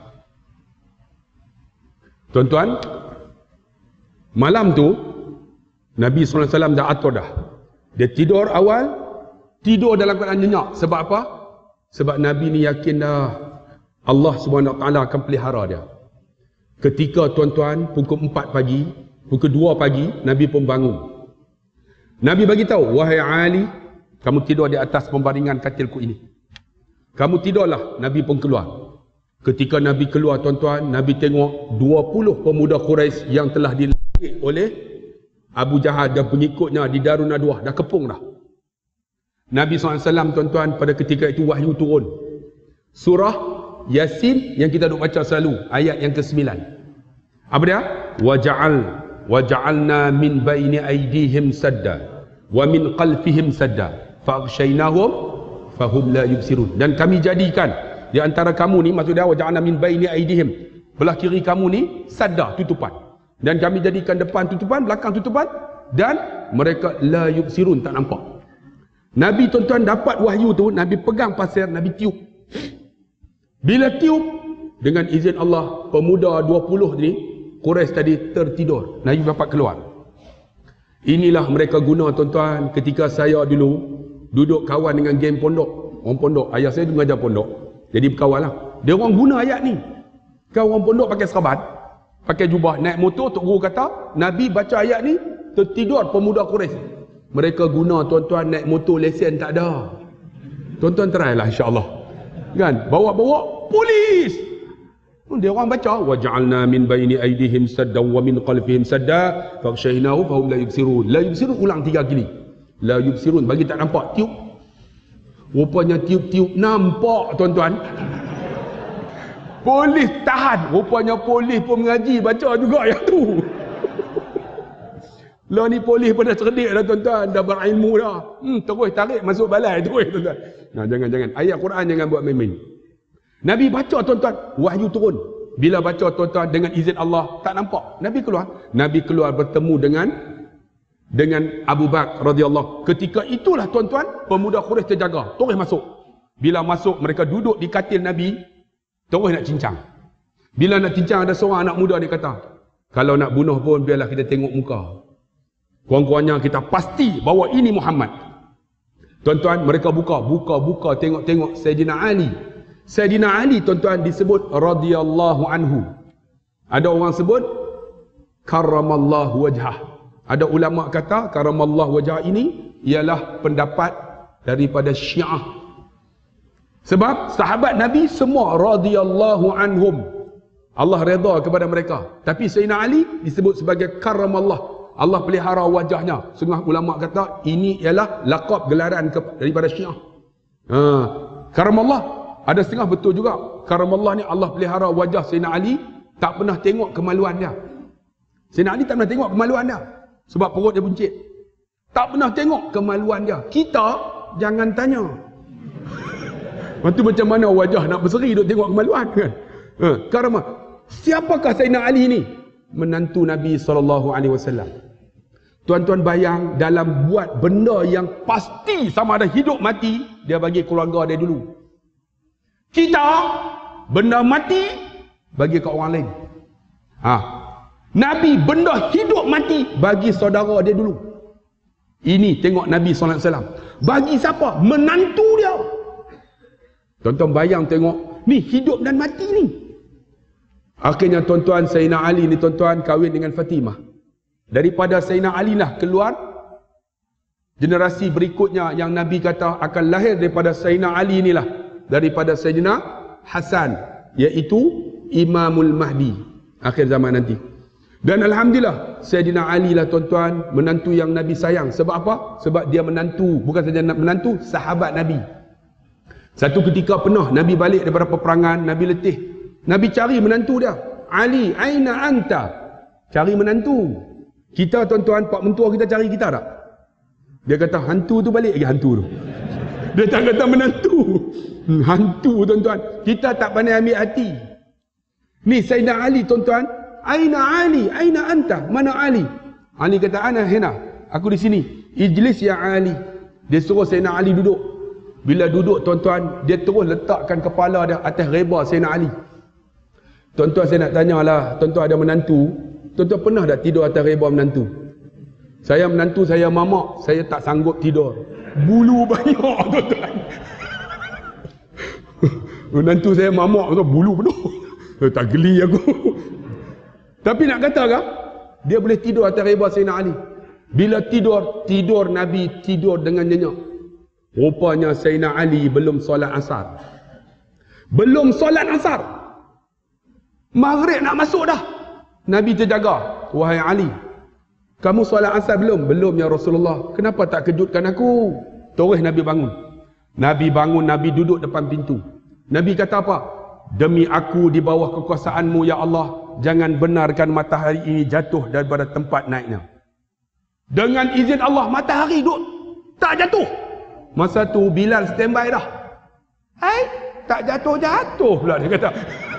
tuan-tuan, malam tu Nabi SAW dah atur dah. Dia tidur awal, tidur dalam keadaan nyenyak. Sebab apa? Sebab Nabi ni yakin dah Allah SWT akan pelihara dia. Ketika tuan-tuan pukul 4 pagi, pukul 2 pagi, Nabi pun bangun. Nabi bagi tahu, wahai Ali, kamu tidur di atas pembaringan katilku ini. Kamu tidurlah. Nabi pun keluar. Ketika Nabi keluar, tuan-tuan, Nabi tengok 20 pemuda Quraisy yang telah dilantik oleh Abu Jahal dan pengikutnya di Darun Nadwah, dah kepung dah. Nabi SAW, tuan-tuan, pada ketika itu wahyu turun. Surah Yasin yang kita duk baca selalu, ayat yang ke-9. Apa dia? Waja'alna min baini aydihim sadda wa min khalfihim sadda fa'aghshaynahum fahum la yubsirun. Dan kami jadikan di antara kamu ni, maksud dia waja'alna min baini aydihim, belah kiri kamu ni sadda, tutupan. Dan kami jadikan depan tutupan, belakang tutupan, dan mereka la yubsirun, tak nampak. Nabi, tuan-tuan, dapat wahyu tu, Nabi pegang pasir, Nabi tiup. Bila tiup, dengan izin Allah, pemuda 20 ni, Quraisy tadi tertidur. Nabi dapat keluar. Inilah mereka guna, tuan-tuan, ketika saya dulu duduk kawan dengan geng pondok. Orang pondok, ayah saya tu mengajar pondok. Jadi berkawan lah. Dia orang guna ayat ni. Kan orang pondok pakai serabat, pakai jubah, naik motor. Tok Guru kata, Nabi baca ayat ni, tertidur pemuda Quraisy. Mereka guna, tuan-tuan, naik motor, lesen tak ada. Tuan-tuan try lah, insyaAllah. Kan? Bawa-bawa polis. Dia orang baca, waja'alna min baini aydihim saddan wa min khalfihim sadda faghshaynahu fahum la yubsirun. La yubsirun ulang 3 kali. La yubsirun, bagi tak nampak, tiup. Rupanya tiup-tiup nampak, tuan-tuan. Polis tahan. Rupanya polis pun mengaji baca juga yang tu. Lah ni polis pada cerdik dah, tuan-tuan, dah berilmu dah. Terus tarik masuk balai terus, tuan-tuan. Nah, jangan ayat Quran jangan buat main-main. Nabi baca, tuan-tuan, wahyu turun. Bila baca, tuan-tuan, dengan izin Allah, tak nampak. Nabi keluar bertemu dengan Abu Bakar radhiyallahu. Ketika itulah, tuan-tuan, pemuda Quraisy terjaga, terus masuk. Bila masuk, mereka duduk di katil Nabi, terus nak cincang. Bila nak cincang, ada seorang anak muda dia kata, kalau nak bunuh pun biarlah kita tengok muka. Kurang-kurangnya kita pasti bahawa ini Muhammad. Tuan-tuan, mereka buka, tengok Sayyidina Ali. Sayyidina Ali, tuan-tuan, disebut radhiyallahu anhu. Ada orang sebut karramallahu wajhah. Ada ulama kata karramallahu wajhah ini ialah pendapat daripada Syiah. Sebab sahabat Nabi semua radhiyallahu anhum, Allah redha kepada mereka. Tapi Sayyidina Ali disebut sebagai karramallah, Allah pelihara wajahnya. Setengah ulama kata ini ialah laqab gelaran daripada Syiah. Karramallah, ada setengah betul juga. Karamallah ni Allah pelihara wajah Sayyidina Ali, tak pernah tengok kemaluan dia. Sayyidina Ali tak pernah tengok kemaluan dia. Sebab perut dia buncit. Tak pernah tengok kemaluan dia. Kita jangan tanya. Lepas tu macam mana wajah nak berseri duk tengok kemaluan kan? Karamah. Siapakah Sayyidina Ali ni? Menantu Nabi SAW. Tuan-tuan bayang, dalam buat benda yang pasti sama ada hidup mati, dia bagi keluarga dia dulu. Kita, benda mati, bagi ke orang lain. Nabi, benda hidup mati, bagi saudara dia dulu. Ini tengok Nabi SAW. Bagi siapa? Menantu dia. Tuan-tuan bayang tengok, ni hidup dan mati ni. Akhirnya tuan-tuan, Sayyidina Ali ni tuan-tuan kahwin dengan Fatimah. Daripada Sayyidina Ali lah keluar generasi berikutnya yang Nabi kata akan lahir daripada Sayyidina Ali inilah, daripada Sayyidina Hasan, iaitu Imamul Mahdi akhir zaman nanti. Dan alhamdulillah Sayyidina Ali lah tuan-tuan menantu yang Nabi sayang. Sebab apa? Sebab dia menantu, bukan saja menantu, sahabat Nabi. Satu ketika pernah Nabi balik daripada peperangan, Nabi letih. Nabi cari menantu dia. Ali, aina anta? Cari menantu. Kita tuan-tuan, pak mentua kita cari kita tak? Dia kata hantu tu balik lagi hantu tu. Dia tak kata menantu. Hantu tuan-tuan. Kita tak pandai ambil hati. Ni Sayyidina Ali tuan-tuan. Aina Ali? Aina anta? Mana Ali? Ali kata ana hina. Aku di sini. Ijlis ya Ali. Dia suruh Sayyidina Ali duduk. Bila duduk tuan-tuan, dia terus letakkan kepala dia atas reba Sayyidina Ali. Tuan-tuan saya nak tanyalah, tuan-tuan ada menantu, tuan-tuan pernah tak tidur atas reba menantu? Saya menantu saya mamak, saya tak sanggup tidur. Bulu banyak tuan-tuan. Menantu saya mamak, bulu penuh. Tak geli aku. Tapi nak kata ke, dia boleh tidur atas reba Sayyidina Ali. Bila tidur Nabi tidur dengan nyenyak. Rupanya Sayyidina Ali belum solat asar. Belum solat asar. Maghrib nak masuk dah. Nabi terjaga. Wahai Ali, kamu solat asar belum? Belum ya Rasulullah. Kenapa tak kejutkan aku? Terus Nabi bangun. Nabi bangun, Nabi duduk depan pintu. Nabi kata apa? Demi aku di bawah kekuasaanmu ya Allah, jangan benarkan matahari ini jatuh daripada tempat naiknya. Dengan izin Allah, matahari duduk tak jatuh. Masa tu Bilal standby dah. Tak jatuh-jatuh pula dia kata.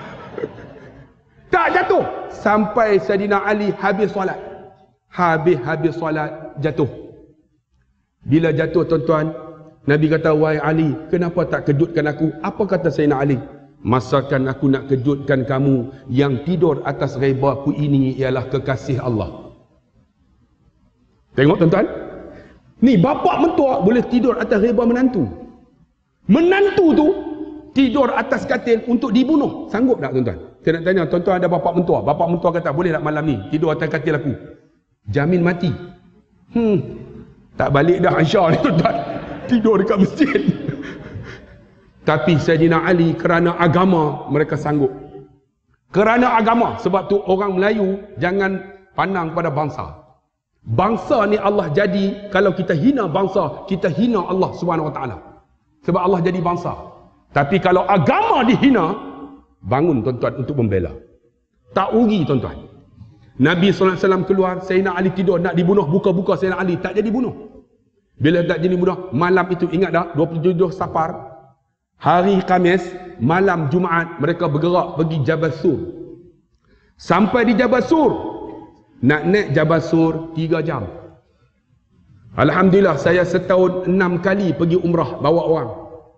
Tak jatuh sampai Sayyidina Ali habis solat. Habis solat jatuh. Bila jatuh tuan-tuan, Nabi kata, wahai Ali, kenapa tak kejutkan aku? Apa kata Sayyidina Ali? Masakan aku nak kejutkan kamu, yang tidur atas reba aku ini ialah kekasih Allah. Tengok tuan-tuan. Ni bapa mentua boleh tidur atas reba menantu. Menantu tu tidur atas katil untuk dibunuh. Sanggup tak tuan-tuan? Saya nak tanya, tuan-tuan ada bapa mentua. Bapa mentua kata, boleh tak malam ni tidur atas katil aku? Jamin mati. Tak balik dah Aisyah ni tuan-tuan. Tidur dekat masjid. Tapi Sayyidina Ali kerana agama mereka sanggup. Kerana agama. Sebab tu orang Melayu jangan pandang pada bangsa. Bangsa ni Allah jadi, kalau kita hina bangsa, kita hina Allah Subhanahu Wa Taala. Sebab Allah jadi bangsa. Tapi kalau agama dihina, bangun tuan-tuan untuk membela. Tak rugi tuan-tuan. Nabi SAW keluar, Sayyidina Ali tidur nak dibunuh, buka-buka Sayyidina Ali, tak jadi bunuh. Bila tak jadi bunuh, malam itu ingat tak, 27 Safar, hari Khamis, malam Jumaat, mereka bergerak pergi Jabal Sur. Sampai di Jabal Sur, nak naik Jabal Sur 3 jam. Alhamdulillah, saya setahun 6 kali pergi umrah bawa orang.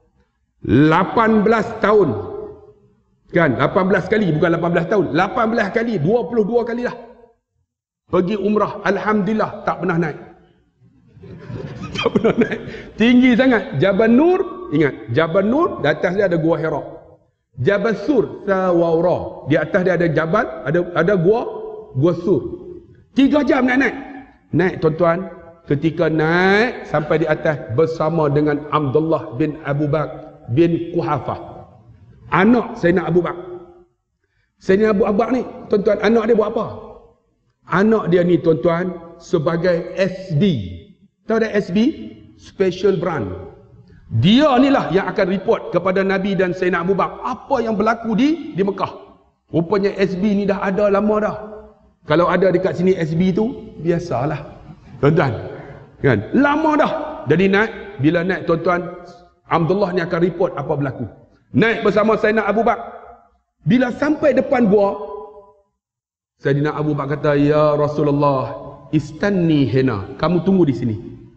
18 tahun. Kan, 18 kali, bukan 18 tahun. 18 kali, 22 kali dah. Pergi umrah, alhamdulillah tak pernah naik. Tak pernah naik. Tinggi sangat. Jabal Nur, ingat, Jabal Nur, di atas dia ada Gua Hira. Jabal Sur, Sawawra. Di atas dia ada Jabal, ada Gua Sur. 3 jam nak naik. Naik tuan-tuan, ketika naik sampai di atas bersama dengan Abdullah bin Abu Bakar bin Quhafah. Anak Sayyidina Abu Bakar. Sayyidina Abu Bakar ni, tuan-tuan, anak dia buat apa? Anak dia ni tuan-tuan sebagai SB. Tahu dah SB? Special Branch. Dia inilah yang akan report kepada Nabi dan Sayyidina Abu Bakar apa yang berlaku di Mekah. Rupanya SB ni dah ada lama dah. Kalau ada dekat sini SB tu, biasalah. Tuan-tuan, kan? Lama dah. Jadi naik, bila naik tuan-tuan, Abdullah ni akan report apa berlaku. Naik bersama Sayyidina Abu Bakar. Bila sampai depan gua, Sayyidina Abu Bakar kata, ya Rasulullah, istanni hina, kamu tunggu di sini.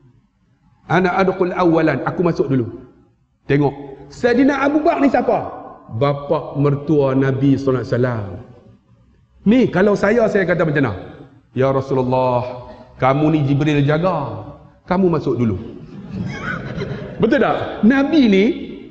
Ana adkhul awalan, aku masuk dulu. Tengok, Saidina Abu Bakar ni siapa? Bapa mertua Nabi sallallahu alaihi wasallam. Ni kalau saya kata macam mana? Ya Rasulullah, kamu ni Jibril jaga, kamu masuk dulu. Betul tak? Nabi ni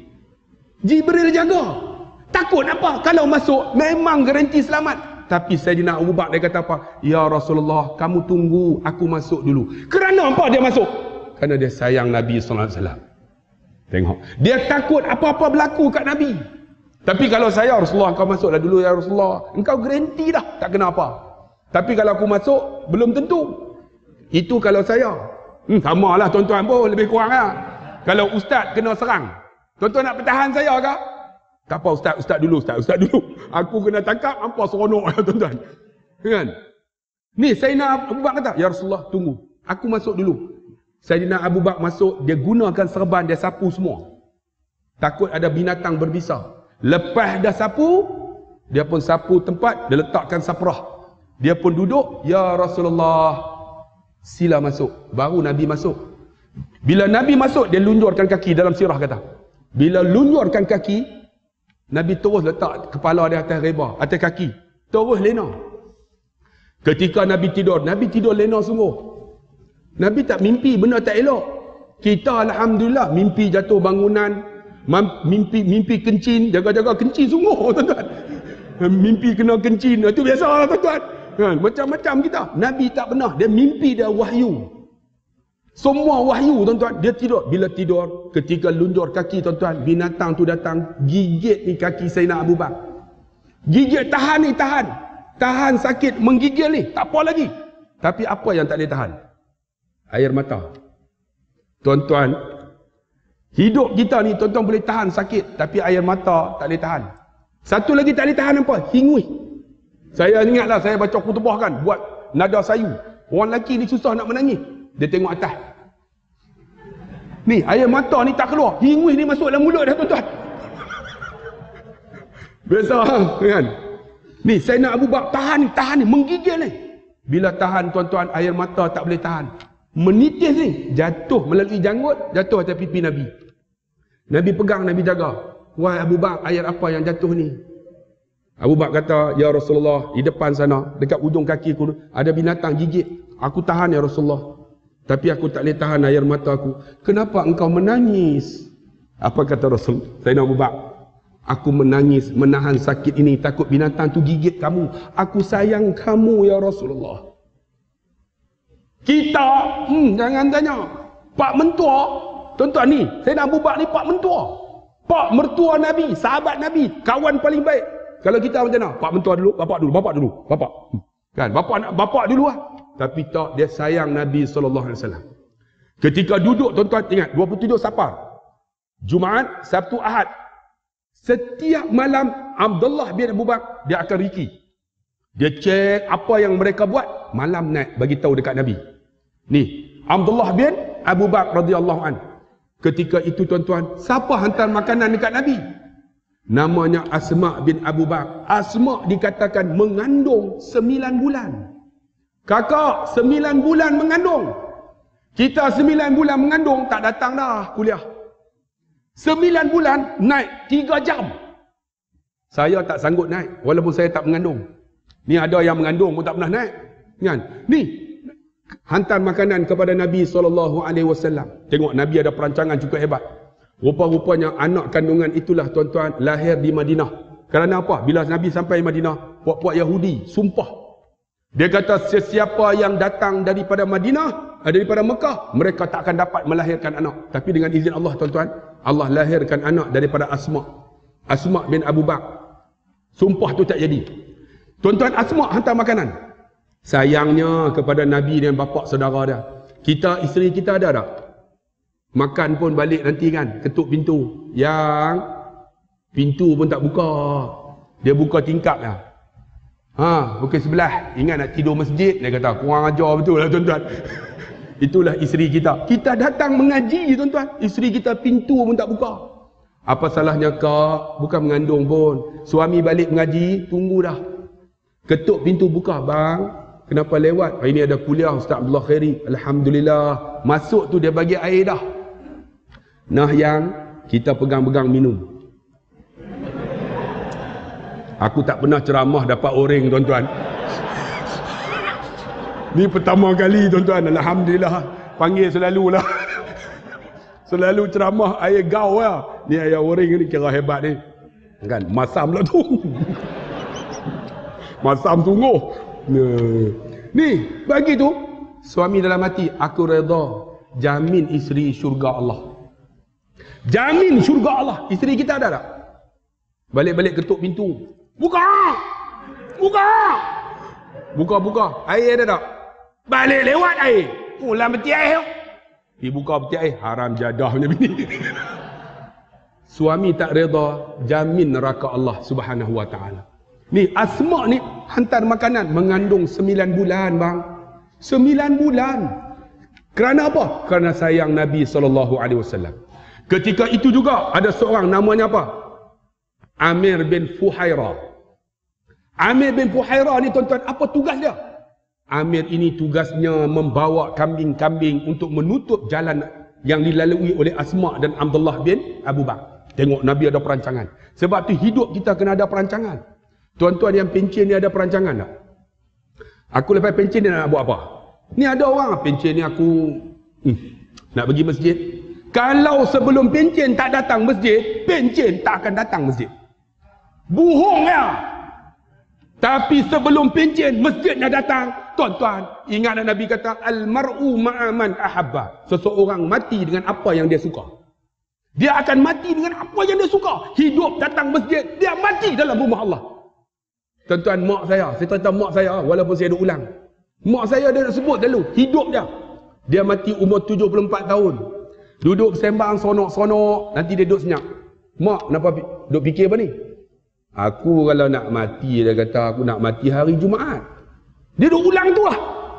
Jibril jaga. Takut apa? Kalau masuk memang garanti selamat. Tapi Saidina Abu Bakar dia kata apa? Ya Rasulullah, kamu tunggu, aku masuk dulu. Kerana apa dia masuk? Kerana dia sayang Nabi sallallahu alaihi wasallam. Tengok, dia takut apa-apa berlaku kat Nabi. Tapi kalau saya, Rasulullah, kau masuklah dulu ya Rasulullah, engkau garanti dah tak kena apa. Tapi kalau aku masuk, belum tentu. Itu kalau saya. Sama lah tuan-tuan pun, lebih kurang lah. Kalau ustaz kena serang, tuan-tuan nak pertahan saya ke? Tak apa ustaz dulu. Aku kena tangkap, apa seronok lah tuan-tuan. Kan? Ni Sayyidina Abu Bakar kata, ya Rasulullah, tunggu, aku masuk dulu. Sayyidina Abu Bakar masuk, dia gunakan serban, dia sapu semua. Takut ada binatang berbisa. Lepas dah sapu, dia pun sapu tempat, dia letakkan saprah. Dia pun duduk, ya Rasulullah, sila masuk. Baru Nabi masuk. Bila Nabi masuk, dia lunjurkan kaki, dalam sirah kata. Bila lunjurkan kaki, Nabi terus letak kepala dia atas reba, atas kaki. Terus lena. Ketika Nabi tidur lena sungguh. Nabi tak mimpi benda tak elok. Kita alhamdulillah mimpi jatuh bangunan, mimpi kencing, jaga-jaga kencing sungguh tuan-tuan. Mimpi kena kencing, itu biasalah tuan-tuan. Kan? Macam-macam kita. Nabi tak pernah, dia mimpi dia wahyu. Semua wahyu tuan-tuan, dia tidur. Bila tidur, ketika lunjur kaki tuan-tuan, binatang tu datang, gigit ni kaki Sayyidina Abu Bakar. Gigit, tahan ni, tahan. Tahan sakit, menggigil ni, tak apa lagi. Tapi apa yang tak boleh tahan? Air mata. Tuan-tuan, hidup kita ni tuan-tuan boleh tahan sakit, tapi air mata tak boleh tahan. Satu lagi tak boleh tahan apa? Hingui. Saya ingatlah saya baca khutbah kan, buat nada sayu. Orang lelaki ni susah nak menangis. Dia tengok atas. Ni air mata ni tak keluar. Hingui ni masuk dalam mulut dah tuan-tuan. Biasa kan? Ni Sayyidina Abu Bakar tahan ni, menggigil ni. Bila tahan tuan-tuan, air mata tak boleh tahan. Menitis ni, jatuh melalui janggut, jatuh atas pipi Nabi. Nabi pegang, Nabi jaga. Wahai Abu Bakar, air apa yang jatuh ni? Abu Bakar kata, ya Rasulullah, di depan sana, dekat ujung kaki aku, ada binatang gigit. Aku tahan ya Rasulullah. Tapi aku tak boleh tahan air mata aku. Kenapa engkau menangis? Apa kata Rasul? Sayyidina Abu Bakar, aku menangis, menahan sakit ini, takut binatang tu gigit kamu. Aku sayang kamu ya Rasulullah. Kita, jangan tanya. Pak mentua, tuan-tuan ni, Sayyidina Abu Bakar ni pak mentua. Pak mertua Nabi, sahabat Nabi, kawan paling baik. Kalau kita macam mana? Pak mentua dulu, bapak dulu. Kan, bapak dulu lah. Tapi tak, dia sayang Nabi SAW. Ketika duduk, tuan-tuan ingat, 27 Safar. Jumaat, Sabtu, Ahad. Setiap malam, Abdullah bin Abu Bakar, dia akan riki. Dia cek apa yang mereka buat, malam naik bagi tahu dekat Nabi. Ni, Abdullah bin Abu Bakar radhiyallahu an. Ketika itu tuan-tuan, siapa hantar makanan dekat Nabi? Namanya Asma bin Abu Bakar. Asma dikatakan mengandung 9 bulan. Kakak 9 bulan mengandung. Kita 9 bulan mengandung, tak datang dah kuliah. 9 bulan naik 3 jam. Saya tak sanggup naik walaupun saya tak mengandung. Ni ada yang mengandung pun tak pernah naik. Kan? Ni hantar makanan kepada Nabi SAW. Tengok Nabi ada perancangan cukup hebat. Rupa-rupanya anak kandungan itulah tuan-tuan lahir di Madinah. Kerana apa? Bila Nabi sampai Madinah, puak-puak Yahudi sumpah. Dia kata sesiapa yang datang daripada Madinah, daripada Mekah, mereka tak akan dapat melahirkan anak. Tapi dengan izin Allah tuan-tuan, Allah lahirkan anak daripada Asma bin Abu Bakar. Sumpah tu tak jadi. Tuan-tuan, Asma hantar makanan. Sayangnya kepada Nabi dan bapa saudara dia. Kita, isteri kita ada tak? Makan pun balik nanti kan, ketuk pintu. Yang pintu pun tak buka. Dia buka tingkap lah. Bukan sebelah. Ingat nak tidur masjid. Dia kata, kurang ajar betul lah tuan-tuan. Itulah isteri kita. Kita datang mengaji tuan-tuan. Isteri kita pintu pun tak buka. Apa salahnya kak? Bukan mengandung pun. Suami balik mengaji, tunggu dah. Ketuk pintu buka, bang. kenapa lewat? Hari ni ada kuliah Ustaz Abdullah Khairi. Alhamdulillah. Masuk tu dia bagi air dah. Nah yang kita pegang-pegang minum. Aku tak pernah ceramah dapat orang, tuan-tuan. Ni pertama kali, tuan-tuan. Alhamdulillah. Panggil selalulah. Selalu ceramah air gau lah. Ni air orang ni kira hebat ni. Kan? Masam lah tu. Masam sungguh. Ni, bagi tu. Suami dalam hati, aku redha. Jamin isteri syurga Allah. Jamin syurga Allah. Isteri kita ada tak? Balik-balik ketuk pintu. Buka! Buka! Buka-buka. Air ada tak? Balik lewat air. Ulang peti air. Dibuka peti air. Haram jadah punya bini. Suami tak reda, jamin neraka Allah Subhanahu wa ta'ala. Ni Asma ni hantar makanan. Mengandung 9 bulan bang. 9 bulan. Kerana apa? Kerana sayang Nabi SAW. Ketika itu juga ada seorang namanya apa? Amir bin Fuhairah. Amir bin Fuhairah ni tuan-tuan, apa tugas dia? Amir ini tugasnya membawa kambing-kambing untuk menutup jalan yang dilalui oleh Asma dan Abdullah bin Abu Bakar. Tengok Nabi ada perancangan. Sebab tu hidup kita kena ada perancangan. Tuan-tuan yang pencen ni ada perancangan tak? Aku lepas pencen ni nak buat apa? Ni ada orang pencen ni aku nak pergi masjid. Kalau sebelum pencen tak datang masjid, pencen tak akan datang masjid. Bohong ya. Tapi sebelum pencen masjidnya datang, tuan-tuan, ingat Nabi kata al-mar'u ma'a man ahabba. Seseorang mati dengan apa yang dia suka. Dia akan mati dengan apa yang dia suka. Hidup datang masjid, dia mati dalam rumah Allah. Tuan-tuan, mak saya cerita mak saya walaupun saya ada ulang. Mak saya dia nak sebut dulu hidup dia. Dia mati umur 74 tahun. Duduk sembang sonok-sonok, nanti dia duduk senyap. Mak, kenapa duduk fikir apa ni? Aku kalau nak mati, dia kata aku nak mati hari Jumaat. Dia duk ulang tu lah.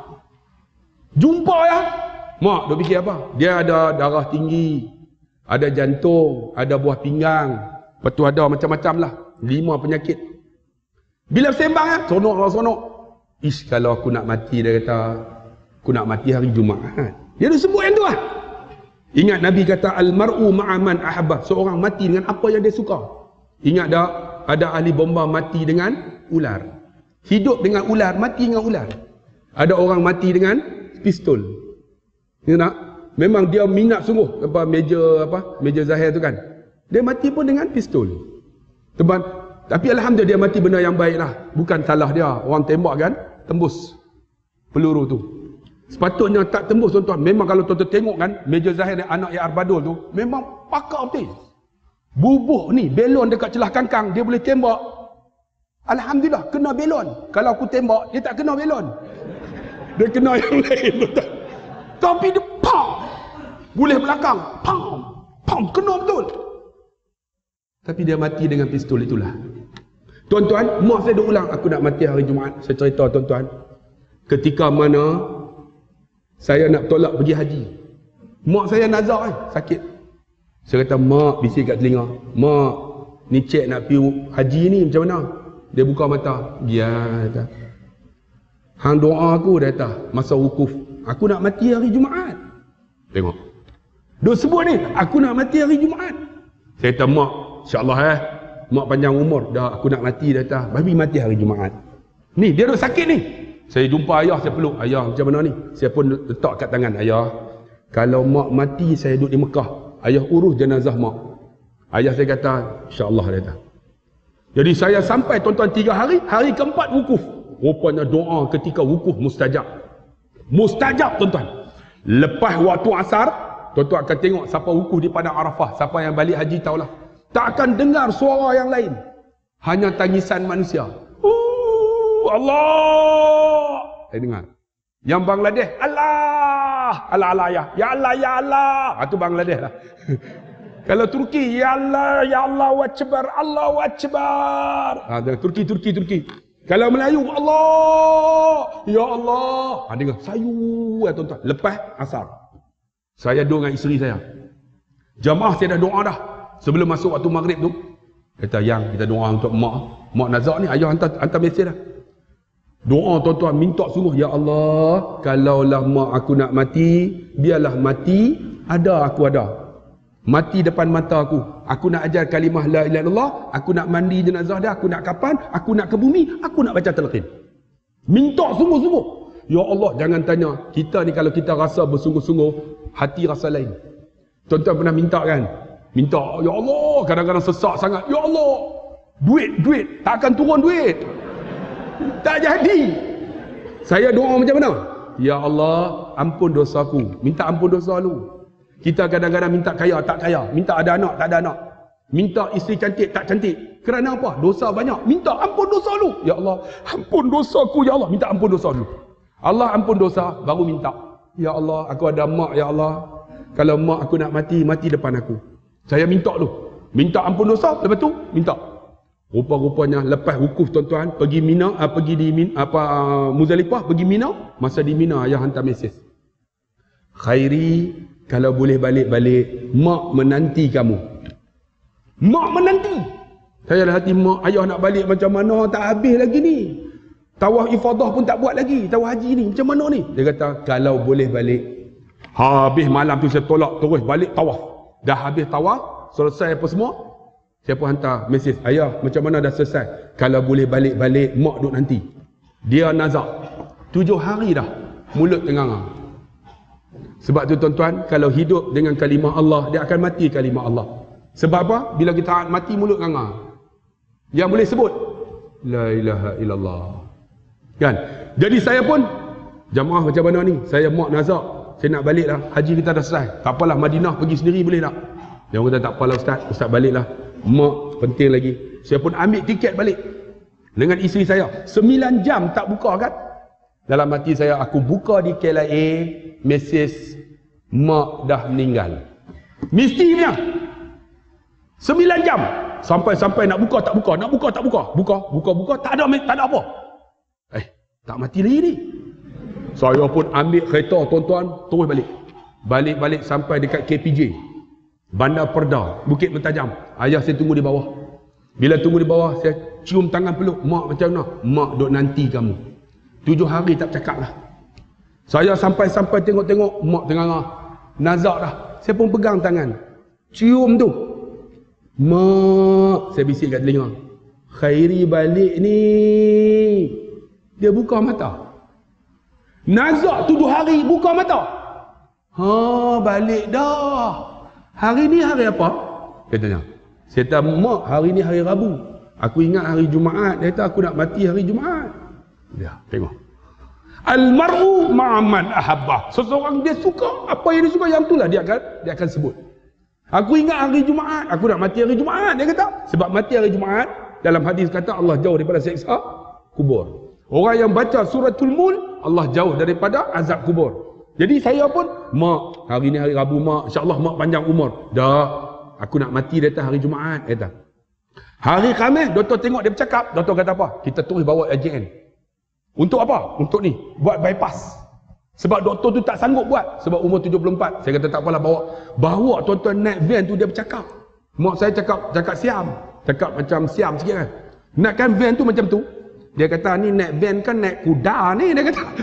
Jumpa ya. Mak, duk fikir apa? Dia ada darah tinggi, ada jantung, ada buah pinggang. Lepas tu ada macam-macam lah. 5 penyakit. Bila sembang ya, sonok. Ish, kalau aku nak mati, dia kata aku nak mati hari Jumaat. Dia duk sebut yang tu lah. Ingat Nabi kata al-mar'u ma'aman ahabba. Seorang mati dengan apa yang dia suka. Ingat tak? Ada ahli bomba mati dengan ular. Hidup dengan ular, mati dengan ular. Ada orang mati dengan pistol. You nak? Memang dia minat sungguh meja Zahir tu kan. Dia mati pun dengan pistol. Teman, tapi alhamdulillah dia mati benda yang baik lah. Bukan salah dia. Orang tembak kan, tembus peluru tu. Sepatutnya tak tembus tuan-tuan. Memang kalau tuan-tuan tengok kan, meja Zahir dan anak yang Arbadul tu, memang pakar betul. Bubuh ni, belon dekat celah kangkang, dia boleh tembak. Alhamdulillah, kena belon. Kalau aku tembak, dia tak kena belon. Dia kena yang lain, betul. Tapi dia, pam! Boleh belakang, pam! Pam! Kena betul. Tapi dia mati dengan pistol itulah. Tuan-tuan, mak saya dah ulang, aku nak mati hari Jumaat. Saya cerita tuan-tuan, ketika mana saya nak tolak pergi haji. Mak saya nazar sakit. Saya kata, mak, bising kat telinga. Mak, ni cik nak pergi haji ni macam mana? Dia buka mata. Dia kata, hang doa aku, dia kata, masa wukuf. Aku nak mati hari Jumaat. Tengok. Dia sebut ni, aku nak mati hari Jumaat. Saya kata, mak, insyaAllah mak panjang umur. Dah, aku nak mati, dia kata, babi mati hari Jumaat. Ni, dia duduk sakit ni. Saya jumpa ayah, saya peluk. Ayah, macam mana ni? Saya pun letak kat tangan ayah. Kalau mak mati, saya duduk di Mekah. Ayah urus jenazah mak. Ayah saya kata, insyaAllah dia kata. Jadi saya sampai tuan-tuan 3 hari, hari keempat wukuf. Rupanya doa ketika wukuf mustajab. Mustajab tuan-tuan. Lepas waktu asar, tuan-tuan akan tengok siapa wukuf di padang Arafah. Siapa yang balik haji tahulah. Tak akan dengar suara yang lain. Hanya tangisan manusia. Allah. Saya dengar. Yang Bangladesh, Allah, Allah ya. Ya Allah, ya Allah. Itu Bangladesh lah. Kalau Turki, ya Allah, ya Allah, Akbar, Allahu Akbar. Turki. Kalau Melayu, Allah, ya Allah. Dengar, sayu ya tuan-tuan. Lepas asar, saya doa dengan isteri saya. Jamaah saya dah doa dah. Sebelum masuk waktu maghrib tu, kata, yang kita doa untuk mak. Mak nazak ni, ayah hantar mesej dah. Doa tuan-tuan, minta sungguh, ya Allah, kalaulah mak aku nak mati, biarlah mati, aku ada. Mati depan mata aku. Aku nak ajar kalimah la ilaha illallah, aku nak mandi jenazah dia, aku nak kapan, aku nak ke bumi, aku nak baca talqin. Minta sungguh-sungguh. Ya Allah, jangan tanya. Kita ni kalau kita rasa bersungguh-sungguh, hati rasa lain. Tuan-tuan pernah minta kan? Minta, ya Allah, kadang-kadang sesak sangat. Ya Allah, duit, takkan turun duit. Tak jadi. Saya doa macam mana? Ya Allah, ampun dosaku. Minta ampun dosa lu. Kita kadang-kadang minta kaya, tak kaya. Minta ada anak, tak ada anak. Minta isteri cantik, tak cantik. Kerana apa? Dosa banyak. Minta ampun dosa lu. Ya Allah, ampun dosaku, ya Allah. Minta ampun dosa lu. Allah ampun dosa, baru minta. Ya Allah, aku ada mak, ya Allah. Kalau mak aku nak mati, mati depan aku. Saya minta lu. Minta ampun dosa, lepas tu minta. Rupa-rupanya lepas wukuf tuan-tuan, pergi Mina, pergi di Muzdalifah, pergi Mina, masa di Mina ayah hantar mesej. Khairi, kalau boleh balik-balik, mak menanti kamu. Mak menanti. Saya dah hati, mak, ayah nak balik macam mana, tak habis lagi ni. Tawaf ifadah pun tak buat lagi, tawaf haji ni, macam mana ni? Dia kata, kalau boleh balik. Habis malam tu saya tolak, terus balik tawaf. Dah habis tawaf, selesai apa semua, saya pun hantar mesej, ayah macam mana dah selesai? Kalau boleh balik-balik, mak duduk nanti. Dia nazak 7 hari dah, mulut tengah. Sebab tu tuan-tuan, kalau hidup dengan kalimah Allah, dia akan mati kalimah Allah. Sebab apa? Bila kita mati, mulut tengah. Yang boleh sebut la ilaha illallah. Kan? Jadi saya pun, jamaah macam mana ni? Saya mak nazak, saya nak balik lah, haji kita dah selesai. Tak apalah, Madinah pergi sendiri boleh tak? Dia kata, tak apalah Ustaz balik lah. Mak penting lagi. Saya pun ambil tiket balik dengan isteri saya. 9 jam tak buka kan? Dalam hati saya, aku buka di KLIA, mesej mak dah meninggal. Mesti punya 9 jam. Sampai nak buka tak buka, nak buka tak buka. Buka tak ada apa. Tak mati lagi ni. Saya pun ambil kereta tuan-tuan, terus balik sampai dekat KPJ, Bandar Perda, Bukit Mentajam. Ayah saya tunggu di bawah. Bila tunggu di bawah, saya cium tangan peluk. Mak macam mana? Mak duk nanti kamu. 7 hari tak cakap lah. Saya sampai tengok-tengok, mak tengah nazak dah. Saya pun pegang tangan, cium tu. Mak, saya bisik kat telinga, Khairi balik ni. Dia buka mata. Nazak 7 hari, buka mata. Balik dah. Hari ni hari apa? Dia tanya. Saya kata, mak, hari ni hari Rabu. Aku ingat hari Jumaat. Dia kata, aku nak mati hari Jumaat. Dia tengok. Al-mar'u ma'aman ahabbah. Seseorang dia suka, apa yang dia suka, yang itulah dia akan sebut. Aku ingat hari Jumaat. Aku nak mati hari Jumaat. Dia kata, sebab mati hari Jumaat, dalam hadis kata Allah jauh daripada seksa kubur. Orang yang baca suratul Mulk, Allah jauh daripada azab kubur. Jadi saya pun, mak, hari ni hari Rabu mak, insyaAllah mak panjang umur. Dah, aku nak mati datang hari Jumaat. Kata. Hari Khamis, doktor tengok dia bercakap. Doktor kata apa? Kita terus bawa AJN. Untuk apa? Untuk ni, buat bypass. Sebab doktor tu tak sanggup buat. Sebab umur 74. Saya kata tak apalah, bawa tuan-tuan naik van tu, dia bercakap. Mak saya cakap siam. Cakap macam siam sikit kan. Naikkan van tu macam tu. Dia kata, ni naik van kan naik kuda ni. Dia kata.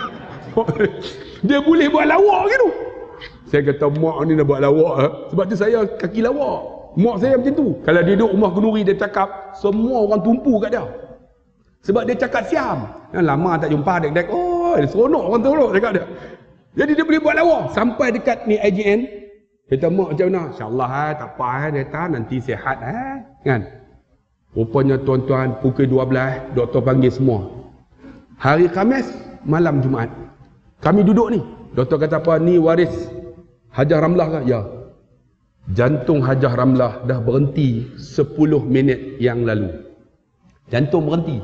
Dia boleh buat lawak gitu. Saya kata, mak ni nak buat lawak. Sebab tu saya kaki lawak. Mak saya macam tu. Kalau dia duduk rumah kenduri, dia cakap, semua orang tumpu kat dia. Sebab dia cakap siam. Lama tak jumpa dek-dek. Oh, seronok orang teruk cakap dia. Jadi dia boleh buat lawak. Sampai dekat ni IJN. Kata, mak macam mana? InsyaAllah tak apa dia kata, nanti sihat kan. Rupanya tuan-tuan, pukul 12, doktor panggil semua. Hari Khamis, malam Jumaat. Kami duduk ni. Doktor kata apa? Ni waris Hajah Ramlah kah? Ya. Jantung Hajah Ramlah dah berhenti 10 minit yang lalu. Jantung berhenti.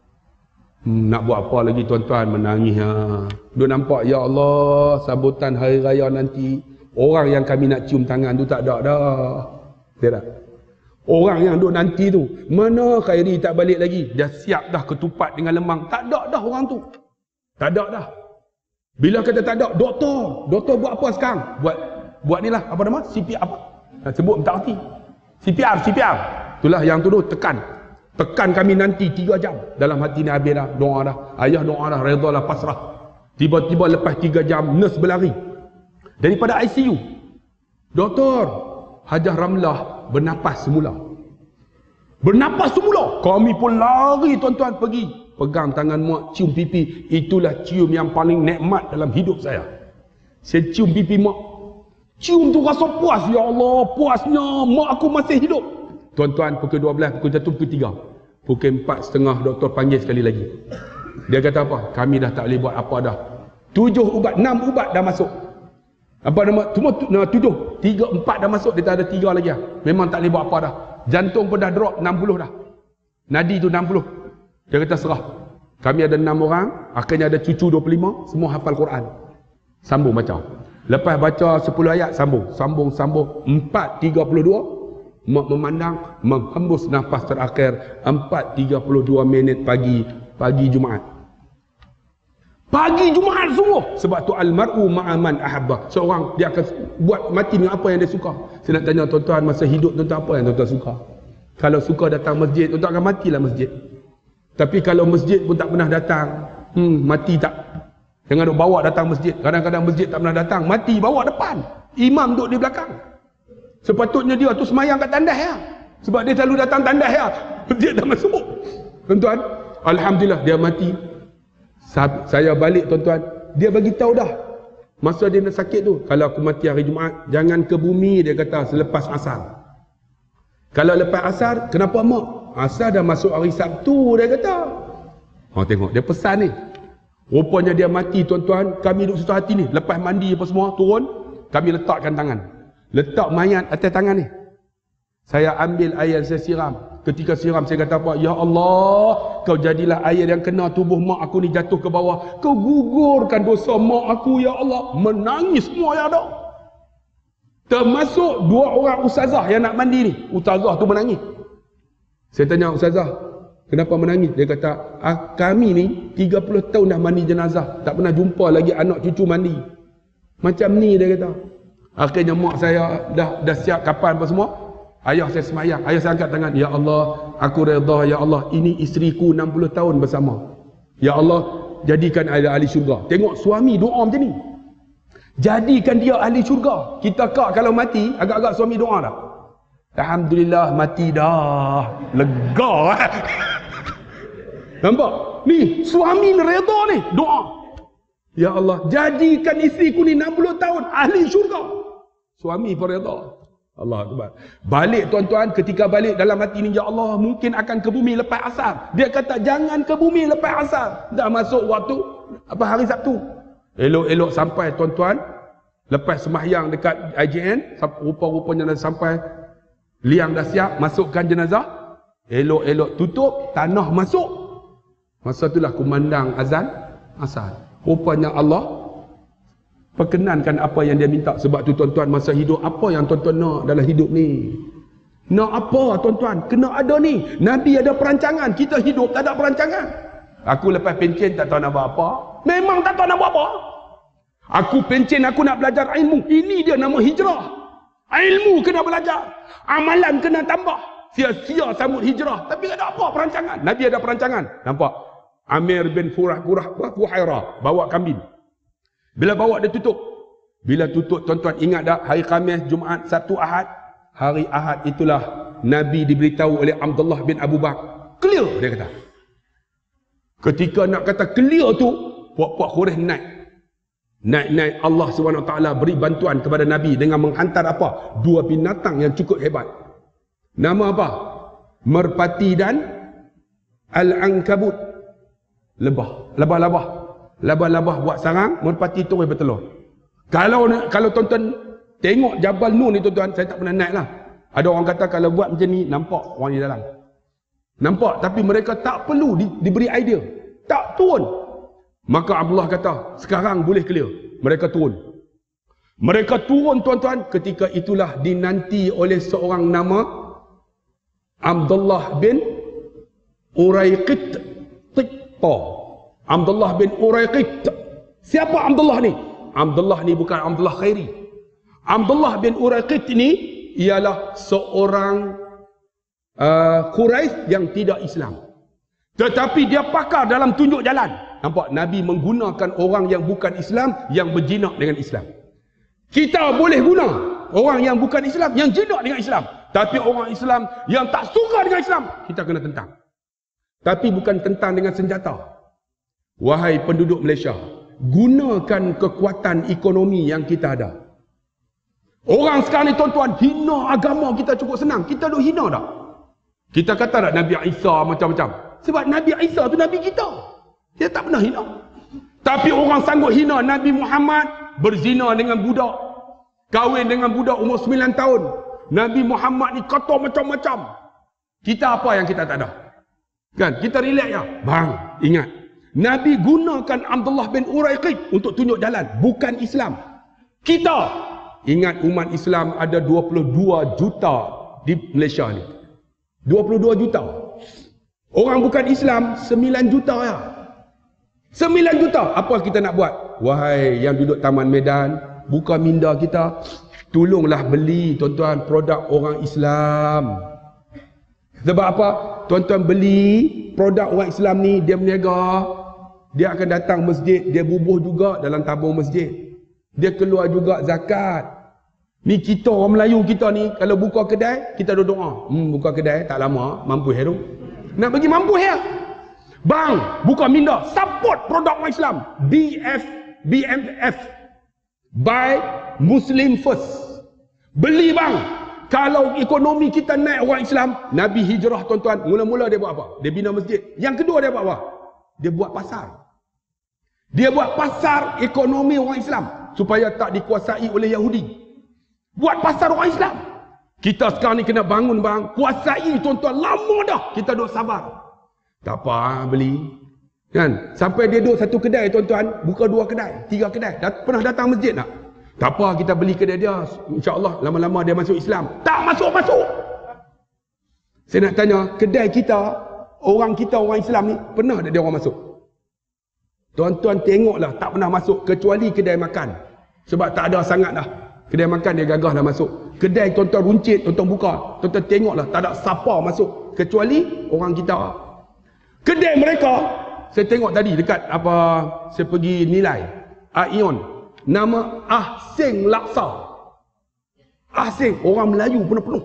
Nak buat apa lagi tuan-tuan? Menangis. Dia nampak, ya Allah, sambutan hari raya nanti, orang yang kami nak cium tangan tu tak ada dah. Dia tak? Orang yang duk nanti tu, mana Khairi tak balik lagi? Dah siap dah ketupat dengan lemang. Tak ada dah orang tu. Tak ada dah. Bila kata tak ada, doktor buat apa sekarang? Buat ni lah, apa nama? CPR apa? Sebut tak erti. CPR. Itulah yang tu tekan. Tekan kami nanti 3 jam. Dalam hati ni habis dah, doa dah. Ayah doa dah, redha lah, pasrah. Tiba-tiba lepas 3 jam, nurse berlari daripada ICU. Doktor, Hajah Ramlah bernapas semula. Bernapas semula. Kami pun lari tuan-tuan pergi. Pegang tangan mak, cium pipi. Itulah cium yang paling nikmat dalam hidup saya. Saya cium pipi mak. Cium tu rasa puas. Ya Allah, puasnya mak aku masih hidup. Tuan-tuan, pukul 12, pukul 1, pukul 3. Pukul 4.30 doktor panggil sekali lagi. Dia kata apa? Kami dah tak boleh buat apa dah. 7 ubat, 6 ubat dah masuk. Apa nama? Cuma 7. 3, 4 dah masuk. Dia tak ada 3 lagi lah. Memang tak boleh buat apa dah. Jantung pun dah drop 60 dah. Nadi tu 60. Dia kata serah. Kami ada 6 orang. Akhirnya ada cucu 25. Semua hafal Quran. Sambung baca. Lepas baca 10 ayat, sambung. Sambung. 4.32. Mak memandang, menghembus nafas terakhir. 4.32 minit pagi Jumaat. Pagi Jumaat semua. Sebab tu almar'u ma'aman ahabbah. Seorang dia akan buat mati dengan apa yang dia suka. Saya nak tanya tuan-tuan, masa hidup tuan-tuan apa yang tuan-tuan suka? Kalau suka datang masjid, tuan-tuan akan matilah masjid. Tapi kalau masjid pun tak pernah datang, mati tak? Jangan duk bawa datang masjid. Kadang-kadang masjid tak pernah datang, mati bawa depan. Imam duduk di belakang. Sepatutnya dia tu semayang kat tandas ya. Sebab dia selalu datang tandas ya. Masjid dah masuk. Tuan-tuan, alhamdulillah dia mati. Saya balik tuan-tuan, dia bagi tahu dah. Masa dia nak sakit tu, kalau aku mati hari Jumaat, jangan ke bumi, dia kata selepas asar. Kalau lepas asar, kenapa mak? Asar dah masuk hari Sabtu, dia kata. Tengok, dia pesan ni. Rupanya dia mati tuan-tuan, kami duduk susah hati ni. Lepas mandi apa semua, turun, kami letakkan tangan. Letak mayat atas tangan ni. Saya ambil air, saya siram. Ketika siram, saya kata apa? Ya Allah, kau jadilah air yang kena tubuh mak aku ni jatuh ke bawah. Kau gugurkan dosa mak aku, ya Allah. Menangis semua yang ada. Termasuk 2 orang ustazah yang nak mandi ni. Ustazah tu menangis. Saya tanya ustazah, kenapa menangis? Dia kata, kami ni 30 tahun dah mandi jenazah. Tak pernah jumpa lagi anak cucu mandi. Macam ni dia kata. Akhirnya mak saya dah siap kapan apa semua. Ayah saya semayang. Ayah saya angkat tangan. Ya Allah, aku redha. Ya Allah, ini isteriku 60 tahun bersama. Ya Allah, jadikan dia ahli syurga. Tengok suami doa macam ni. Jadikan dia ahli syurga. Kita kalau mati, agak-agak suami doa dah. Alhamdulillah, mati dah. Lega. Nampak? Ni, suami redha ni. Doa. Ya Allah, jadikan isteriku ni 60 tahun ahli syurga. Suami pun redha. Allah Akbar. Balik tuan-tuan, ketika balik dalam hati ni, ya Allah, mungkin akan ke bumi lepas asar. Dia kata jangan ke bumi lepas asar. Dah masuk waktu hari Sabtu. Elok-elok sampai tuan-tuan, lepas sembahyang dekat IJN, rupa-rupanya dah sampai, liang dah siap, masukkan jenazah. Elok-elok tutup, tanah masuk. Masa itulah kumandang azan asar. Rupanya Allah perkenankan apa yang dia minta. Sebab tu tuan-tuan, masa hidup, apa yang tuan-tuan nak dalam hidup ni? Nak apa tuan-tuan? Kena ada ni. Nabi ada perancangan. Kita hidup tak ada perancangan. Aku lepas pencen tak tahu nak buat apa. Memang tak tahu nak buat apa. Aku pencen, aku nak belajar ilmu. Ini dia nama hijrah. Ilmu kena belajar. Amalan kena tambah. Sia-sia sambut hijrah. Tapi ada apa perancangan? Nabi ada perancangan. Nampak? Amir bin Fuhairah bawa kambing. Bila bawa dia tutup. Bila tutup tuan-tuan ingat tak hari Khamis, Jumaat, Sabtu, Ahad. Hari Ahad itulah Nabi diberitahu oleh Abdullah bin Abu Bakar. Clear dia kata. Ketika nak kata clear tu, puak-puak Quraisy naik. Naik-naik Allah SWT beri bantuan kepada Nabi dengan menghantar apa? 2 binatang yang cukup hebat. Nama apa? Merpati dan Al-Ankabut. Labah-labah buat sarang, merpati terus bertelur. Kalau tuan-tuan tengok Jabal Nur ni tuan-tuan, saya tak pernah naik lah. Ada orang kata kalau buat macam ni, nampak orang di dalam. Nampak, tapi mereka tak perlu diberi idea. Tak turun. Maka Abdullah kata, sekarang boleh clear. Mereka turun. Mereka turun tuan-tuan, ketika itulah dinanti oleh seorang nama Abdullah bin Uraiqit. Abdullah bin Uraiqit. Siapa Abdullah ni? Abdullah ni bukan Abdullah Khairi. Abdullah bin Uraiqit ni ialah seorang Quraisy yang tidak Islam. Tetapi dia pakar dalam tunjuk jalan. Nampak? Nabi menggunakan orang yang bukan Islam, yang berjinak dengan Islam. Kita boleh guna orang yang bukan Islam, yang jinak dengan Islam. Tapi orang Islam yang tak suka dengan Islam, kita kena tentang. Tapi bukan tentang dengan senjata. Wahai penduduk Malaysia, gunakan kekuatan ekonomi yang kita ada. Orang sekarang ni tuan-tuan, hina agama kita cukup senang. Kita duk hina tak? Kita kata tak Nabi Isa macam-macam. Sebab Nabi Isa tu Nabi kita. Dia tak pernah hina. Tapi orang sanggup hina Nabi Muhammad, berzina dengan budak, kahwin dengan budak umur 9 tahun. Nabi Muhammad ni kata macam-macam. Kita apa yang kita tak ada? Kan? Kita relax ya. Bang, ingat. Nabi gunakan Abdullah bin Uraiqid untuk tunjuk jalan. Bukan Islam. Kita, ingat umat Islam ada 22 juta di Malaysia ni. 22 juta. Orang bukan Islam 9 juta ya. 9 juta. Apa kita nak buat? Wahai yang duduk Taman Medan, buka minda kita, tolonglah beli tuan-tuan produk orang Islam. Sebab apa? Tuan-tuan beli produk orang Islam ni, dia berniaga, dia akan datang masjid, dia bubuh juga dalam tabung masjid. Dia keluar juga zakat. Ni kita orang Melayu kita ni, kalau buka kedai, kita duduk doa. Buka kedai tak lama, mampu tu. Nak bagi mampu ya. Bang, buka minda, support produk orang Islam. BMF. Buy Muslim First. Beli bang. Kalau ekonomi kita naik orang Islam, Nabi hijrah tuan-tuan, mula-mula dia buat apa? Dia bina masjid. Yang kedua dia buat apa? Dia buat pasar. Dia buat pasar ekonomi orang Islam supaya tak dikuasai oleh Yahudi. Buat pasar orang Islam. Kita sekarang ni kena bangun bang, kuasai tuan-tuan, lama dah kita duk sabar. Tak apa, beli. Kan? Sampai dia duduk satu kedai tuan-tuan, buka 2 kedai, 3 kedai. Pernah datang masjid tak? Tak apa, kita beli kedai dia. InsyaAllah lama-lama dia masuk Islam. Tak masuk-masuk. Saya nak tanya, kedai kita, orang Islam ni, pernah tak dia orang masuk? Tuan-tuan tengoklah, tak pernah masuk. Kecuali kedai makan. Sebab tak ada sangat dah. Kedai makan dia gagah dah masuk. Kedai tuan-tuan runcit, tuan-tuan buka. Tuan-tuan tengoklah, tak ada siapa masuk. Kecuali orang kita. Kedai mereka, saya tengok tadi dekat apa, saya pergi nilai. Aion. Nama Ahsing Laksa. Ahsing, orang Melayu penuh-penuh.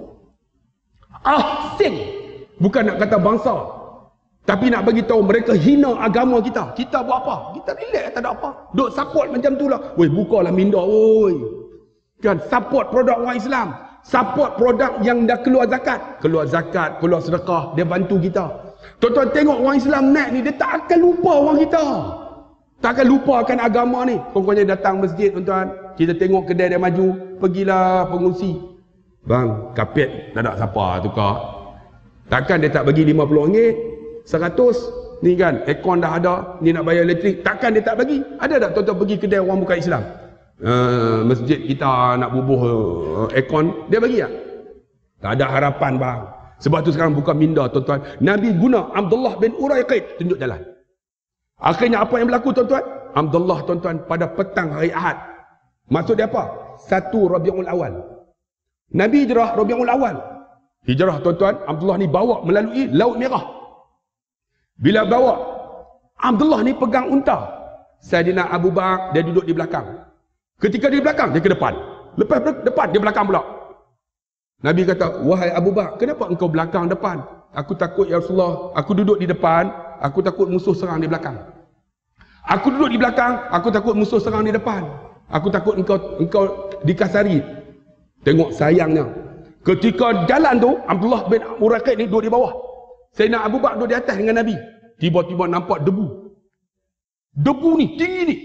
Ahsing. Bukan nak kata bangsa. Tapi nak bagi tahu mereka hina agama kita. Kita buat apa? Kita relax, tak ada apa. Duk support macam tu lah. Weh, bukalah minda, oi. Kan, support produk orang Islam. Support produk yang dah keluar zakat. Keluar zakat, keluar sedekah. Dia bantu kita. Tuan-tuan tengok orang Islam naik ni, dia tak akan lupa orang kita. Tak akan lupakan agama ni. Pokoknya datang masjid tuan-tuan, kita tengok kedai dia maju, pergilah pengungsi. Bang, kapet tak ada siapa tukar. Takkan dia tak bagi RM50, 100, ni kan, aircon dah ada, ni nak bayar elektrik, takkan dia tak bagi. Ada tak tuan-tuan pergi kedai orang bukan Islam? Masjid kita nak bubuh aircon, dia bagi tak? Tak ada harapan bang. Sebab tu sekarang bukan minda tuan-tuan. Nabi guna Abdullah bin Uraiqid tunjuk jalan. Akhirnya apa yang berlaku tuan-tuan? Abdullah tuan-tuan pada petang hari Ahad. Maksud dia apa? 1 Rabiul Awal. Nabi hijrah Rabiul Awal. Hijrah tuan-tuan, Abdullah ni bawa melalui Laut Merah. Bila bawa, Abdullah ni pegang unta. Saidina Abu Bakar dia duduk di belakang. Ketika di belakang, dia ke depan. Lepas depan, dia belakang pula. Nabi kata, wahai Abu Bakar, kenapa engkau belakang depan? Aku takut ya Rasulullah, aku duduk di depan, aku takut musuh serang di belakang. Aku duduk di belakang, aku takut musuh serang di depan. Aku takut engkau dikasari. Tengok sayangnya. Ketika jalan tu, Abdullah bin Uraiqid ni duduk di bawah. Sayyidina Abu Bakar duduk di atas dengan Nabi. Tiba-tiba nampak debu. Debu ni, tinggi ni.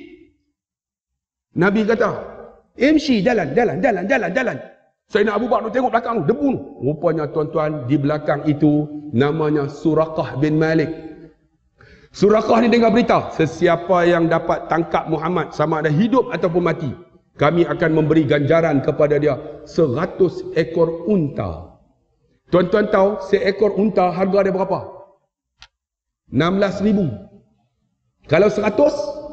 Nabi kata, MC jalan. Sayyidina Abu Bakar tengok belakang tu, debu tu. Rupanya tuan-tuan, di belakang itu namanya Suraqah bin Malik. Suraqah ni dengar berita, sesiapa yang dapat tangkap Muhammad sama ada hidup ataupun mati, kami akan memberi ganjaran kepada dia 100 ekor unta. Tuan-tuan tahu seekor unta harga dia berapa? 16,000. Kalau 100,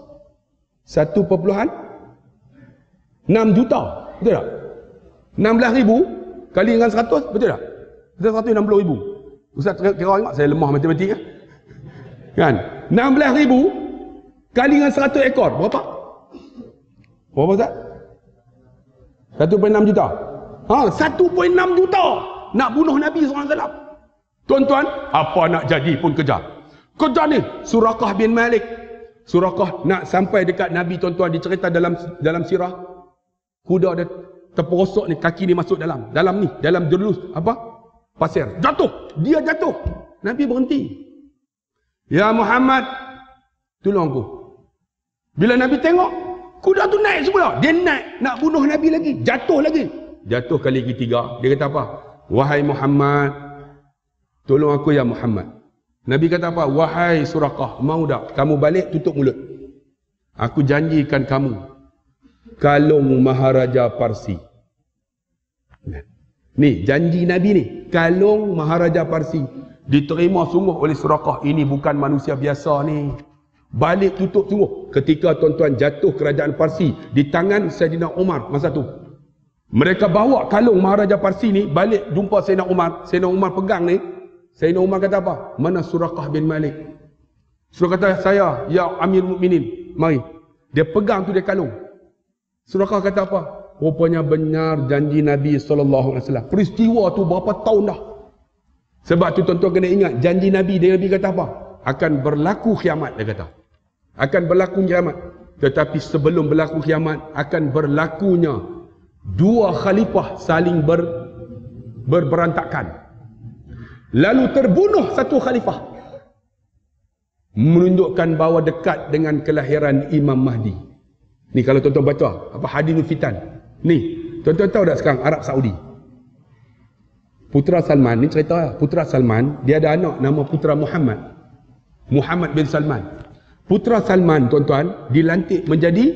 1,6 juta. Betul tak? 16,000 kali dengan 100, betul tak? Betul 160,000. Ustaz kira ingat saya lemah matematik kan? 16,000 kali dengan 100 ekor berapa? Berapa Ustaz? 1.6 juta. 1.6 juta nak bunuh Nabi SAW. Tuan-tuan, apa nak jadi pun kejar. Kejar ni Suraqah bin Malik. Suraqah nak sampai dekat Nabi, tuan-tuan, dicerita dalam sirah. Kuda dia terperosok ni, kaki ni masuk dalam ni, dalam jerus pasir. Jatuh, dia jatuh. Nabi berhenti. Ya Muhammad, tolong aku. Bila Nabi tengok, kuda tu naik semula. Dia naik nak bunuh Nabi lagi, jatuh lagi. Jatuh kali ketiga, dia kata apa? Wahai Muhammad, tolong aku ya Muhammad. Nabi kata apa? Wahai Suraqah, mau tak kamu balik tutup mulut? Aku janjikan kamu kalung Maharaja Parsi. Ni janji Nabi ni, kalung Maharaja Parsi diterima sungguh oleh Suraqah. Ini bukan manusia biasa ni. Balik tutup sungguh. Ketika tuan-tuan jatuh kerajaan Parsi di tangan Saidina Umar masa tu, mereka bawa kalung Maharaja Parsi ni balik jumpa Saidina Umar. Saidina Umar pegang ni. Saidina Umar kata apa? Mana Suraqah bin Malik? Suraqah kata, saya, ya Amir Mukminin, mari. Dia pegang tu dia kalung. Suraqah kata apa? Rupanya benar janji Nabi SAW. Peristiwa tu berapa tahun dah. Sebab tu tuan-tuan kena ingat, janji Nabi, Nabi kata apa? Akan berlaku kiamat, dia kata. Akan berlaku kiamat. Tetapi sebelum berlaku kiamat, akan berlakunya dua khalifah saling berberantakan. Lalu terbunuh satu khalifah. Menunjukkan bahawa dekat dengan kelahiran Imam Mahdi. Ni kalau tuan-tuan baca apa Hadithul Fitan. Ni, tuan-tuan tahu tak sekarang Arab Saudi? Putera Salman ni cerita, Putera Salman dia ada anak nama Putera Muhammad. Muhammad bin Salman. Putera Salman, tuan-tuan, dilantik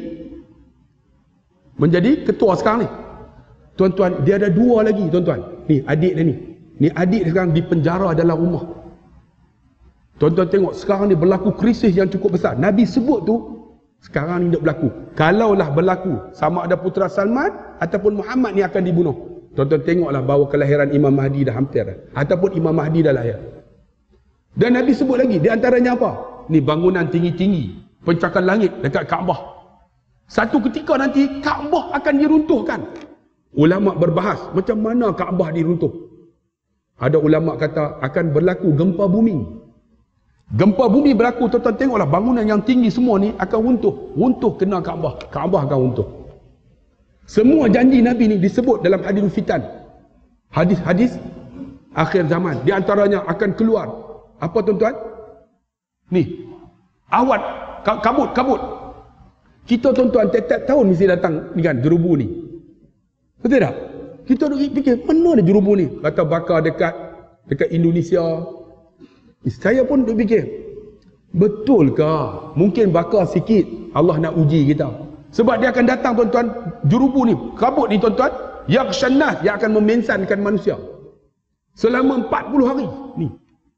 menjadi ketua sekarang ni. Tuan-tuan, dia ada dua lagi, tuan-tuan. Ni adik dia ni. Ni adik dia sekarang di penjara dalam rumah. Tuan-tuan tengok sekarang ni berlaku krisis yang cukup besar. Nabi sebut tu sekarang ni tak berlaku. Kalaulah berlaku sama ada Putera Salman ataupun Muhammad ni akan dibunuh. Tuan-tuan tengoklah bahawa kelahiran Imam Mahdi dah hampir dah. Ataupun Imam Mahdi dah lahir. Dan Nabi sebut lagi, di antaranya apa? Ni bangunan tinggi-tinggi, pencakar langit dekat Kaabah. Satu ketika nanti Kaabah akan diruntuhkan. Ulama berbahas macam mana Kaabah diruntuh. Ada ulama kata akan berlaku gempa bumi. Gempa bumi berlaku, tuan-tuan tengoklah bangunan yang tinggi semua ni akan runtuh. Runtuh kena Kaabah. Kaabah akan runtuh. Semua janji Nabi ni disebut dalam Hadithul Fitan. Hadis-hadis akhir zaman. Di antaranya akan keluar. Apa tuan-tuan? Ni. Awan. Kabut. Kita tuan-tuan tiap-tiap tahun mesti datang ni kan, jerubu ni. Betul tak? Kita duk fikir, mana ada jerubu ni? Kata bakar dekat Indonesia. Saya pun duk fikir, betul ke? Mungkin bakar sikit, Allah nak uji kita. Sebab dia akan datang, tuan-tuan, jerubu ni, kabut ni, tuan-tuan, yang syanah, yang akan memensankan manusia. Selama 40 hari. Ni.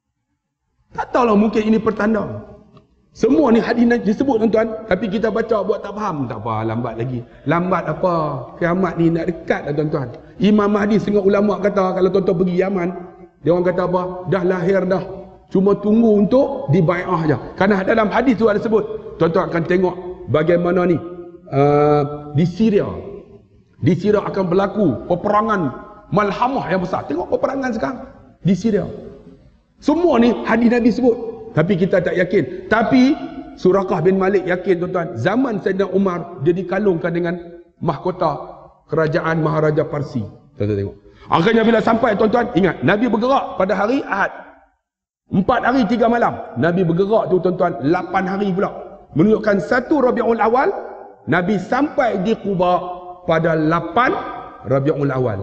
Tak tahulah, mungkin ini pertanda. Semua ni hadis disebut, tuan-tuan, tapi kita baca buat tak faham. Tak apa, lambat lagi. Lambat apa? Kiamat ni nak dekat dah, tuan-tuan. Imam Mahdi, setengah ulama kata, kalau tuan-tuan pergi Yaman, dia orang kata apa? Dah lahir dah. Cuma tunggu untuk dibai'ah je. Kerana dalam hadis tu ada sebut, tuan-tuan akan tengok bagaimana ni di Syria. Di Syria akan berlaku peperangan malhamah yang besar. Tengok peperangan sekarang di Syria. Semua ni hadis Nabi sebut. Tapi kita tak yakin. Tapi Suraqah bin Malik yakin, tuan-tuan. Zaman Saidina Umar, dia dikalungkan dengan mahkota kerajaan Maharaja Parsi. Tuan-tuan tengok. Akhirnya bila sampai, tuan-tuan, ingat, Nabi bergerak pada hari Ahad. 4 hari 3 malam. Nabi bergerak tu, tuan-tuan, 8 hari pula. Menunjukkan 1 Rabiul Awal, Nabi sampai di Quba pada 8 Rabiul Awal.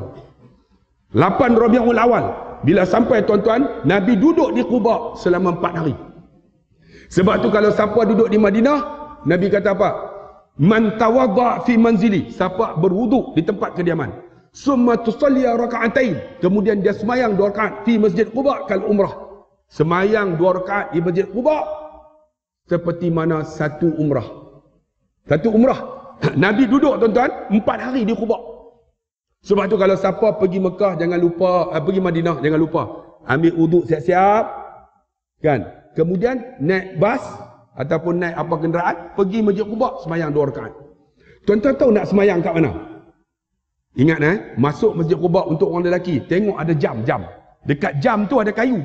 8 Rabiul Awal. Bila sampai, tuan-tuan, Nabi duduk di Quba selama 4 hari. Sebab tu kalau siapa duduk di Madinah, Nabi kata apa? Man tawadda fi manzili, siapa berwuduk di tempat kediaman. Summa tusalli raka'atain, kemudian dia semayang 2 rakaat fi Masjid Quba kal umrah. Semayang 2 rakaat di Masjid Quba seperti mana satu umrah. Satu umrah. Nabi duduk, tuan-tuan, 4 hari di Quba. Sebab tu kalau siapa pergi Mekah jangan lupa, pergi Madinah jangan lupa ambil uduk siap-siap, kan? Kemudian naik bas ataupun naik apa kenderaan, pergi Masjid Quba, semayang 2 rakaat. Tuan-tuan tahu nak semayang kat mana? Ingat masuk Masjid Quba untuk orang lelaki, tengok ada jam. Dekat jam tu ada kayu.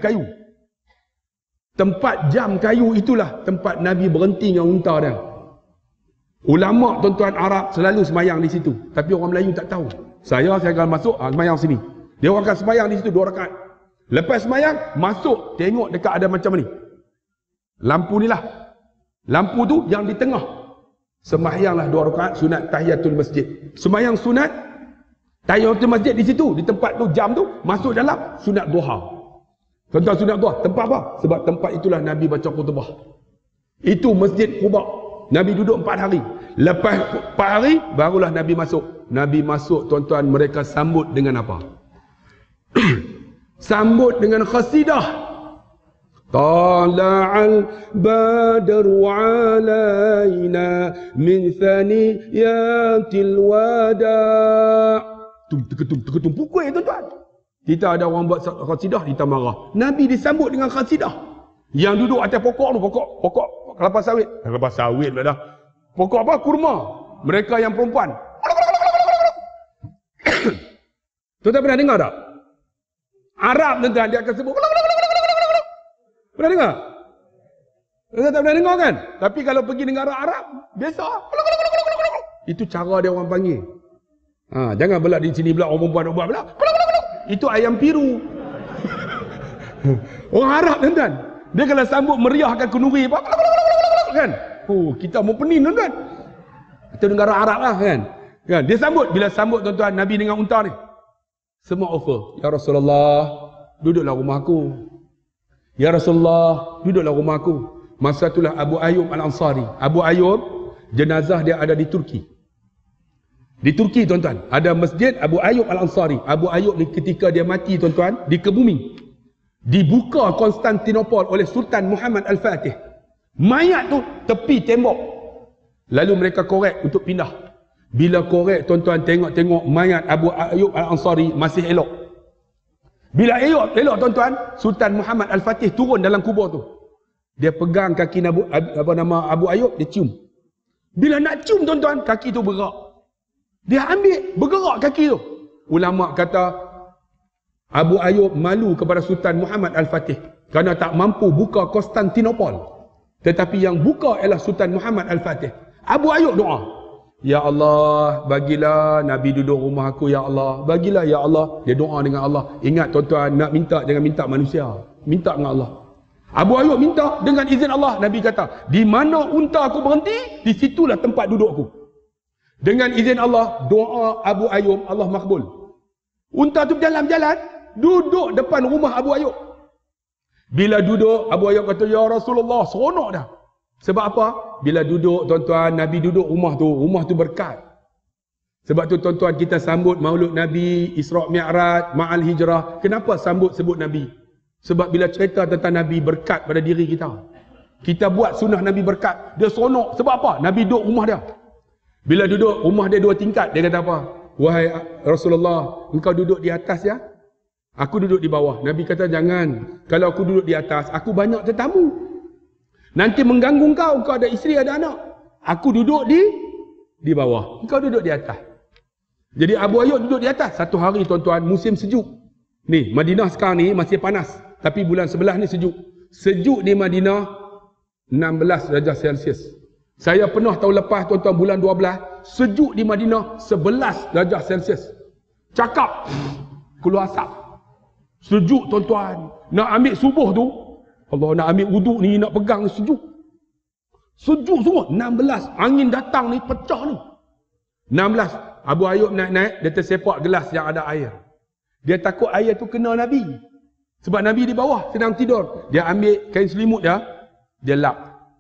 Tempat jam kayu itulah tempat Nabi berhenti dengan unta dia. Ulama tuan-tuan Arab selalu semayang di situ, tapi orang Melayu tak tahu. Saya akan masuk semayang sini. Dia orang akan semayang di situ 2 rakaat. Lepas semayang, masuk, tengok dekat ada macam ni. Lampu ni lah. Lampu tu yang di tengah. Semayanglah 2 rakaat sunat tahiyatul masjid. Semayang sunat tahiyatul masjid di situ, di tempat tu, jam tu, masuk dalam sunat duha. Tuan-tuan, sunat duha, tempat apa? Sebab tempat itulah Nabi baca khutbah. Itu Masjid Quba. Nabi duduk 4 hari. Lepas 4 hari, barulah Nabi masuk. Nabi masuk, tuan-tuan, mereka sambut dengan apa? Sambut dengan khasidah. Tala'al badru alaina min thaniyatil wada'. Tum, pukul tuan-tuan. Kita ada orang buat khasidah, kita marah. Nabi disambut dengan khasidah. Yang duduk atas pokok tu, pokok kelapa sawit. Kelapa sawit pula dah. Pokok apa? Kurma. Mereka yang perempuan. Tuan-tuan pernah dengar tak? Arab tuan-tuan, dia akan sebut. Pernah dengar? Tuan-tuan tak pernah dengar kan? Tapi kalau pergi negara Arab, biasa. Itu cara dia orang panggil. Jangan pula di sini pula orang perempuan buat pula. Itu ayam piru. Orang Arab tuan-tuan, dia kalau sambut meriah akan kenuri apa? Kan? Kita mau pening tuan-tuan. Itu negara Arab lah kan? Dia sambut, bila sambut tuan-tuan Nabi dengan unta ni, semua offer. Ya Rasulullah, duduklah rumah aku. Ya Rasulullah, duduklah rumah aku. Masa itulah Abu Ayyub Al-Ansari. Abu Ayyub, jenazah dia ada di Turki. Di Turki tuan-tuan, ada masjid Abu Ayyub Al-Ansari. Abu Ayyub ni ketika dia mati tuan-tuan, dikebumi. Dibuka Konstantinopel oleh Sultan Muhammad Al-Fatih. Mayat tu tepi tembok. Lalu mereka korek untuk pindah. Bila korek tuan-tuan, tengok mayat Abu Ayyub Al-Ansari masih elok. Bila elok tuan-tuan, Sultan Muhammad Al-Fatih turun dalam kubur tu. Dia pegang kaki Abu Ayyub, dia cium. Bila nak cium tuan-tuan, kaki tu bergerak. Dia ambil, bergerak kaki tu. Ulama kata Abu Ayyub malu kepada Sultan Muhammad Al-Fatih kerana tak mampu buka Konstantinopel. Tetapi yang buka ialah Sultan Muhammad Al-Fatih. Abu Ayyub doa, Ya Allah, bagilah Nabi duduk rumah aku, Ya Allah. Bagilah, Ya Allah. Dia doa dengan Allah. Ingat tuan-tuan, nak minta jangan minta manusia. Minta dengan Allah. Abu Ayyub minta dengan izin Allah. Nabi kata, di mana unta aku berhenti, di situlah tempat duduk aku. Dengan izin Allah, doa Abu Ayyub, Allah makbul. Unta tu berjalan-jalan, duduk depan rumah Abu Ayyub. Bila duduk, Abu Ayyub kata, Ya Rasulullah, seronok dah. Sebab apa? Bila duduk tuan-tuan, Nabi duduk rumah tu berkat. Sebab tu tuan-tuan, kita sambut Maulud Nabi, Isra' Mi'raj, Ma'al Hijrah. Kenapa sebut Nabi? Sebab bila cerita tentang Nabi, berkat pada diri kita. Kita buat sunnah Nabi berkat. Dia seronok. Sebab apa? Nabi duduk rumah dia. Bila duduk, rumah dia 2 tingkat. Dia kata apa? Wahai Rasulullah, engkau duduk di atas ya? Aku duduk di bawah. Nabi kata, jangan. Kalau aku duduk di atas, aku banyak tetamu. Nanti mengganggu engkau ada isteri, ada anak. Aku duduk di bawah. Engkau duduk di atas. Jadi Abu Ayyub duduk di atas. Satu hari tuan-tuan, musim sejuk. Ni, Madinah sekarang ni masih panas. Tapi bulan sebelah ni sejuk. Sejuk di Madinah 16 darjah Celsius. Saya pernah tahun lepas tuan-tuan, bulan 12, sejuk di Madinah 11 darjah Celsius. Cakap, keluar asap. Sejuk tuan-tuan. Nak ambil subuh tu, Allah, nak ambil wuduk ni, nak pegang sejuk. Sejuk semua. 16. Angin datang ni, pecah ni. 16. Abu Ayyub naik-naik, dia tersepak gelas yang ada air. Dia takut air tu kena Nabi. Sebab Nabi di bawah, sedang tidur. Dia ambil kain selimut dia lap.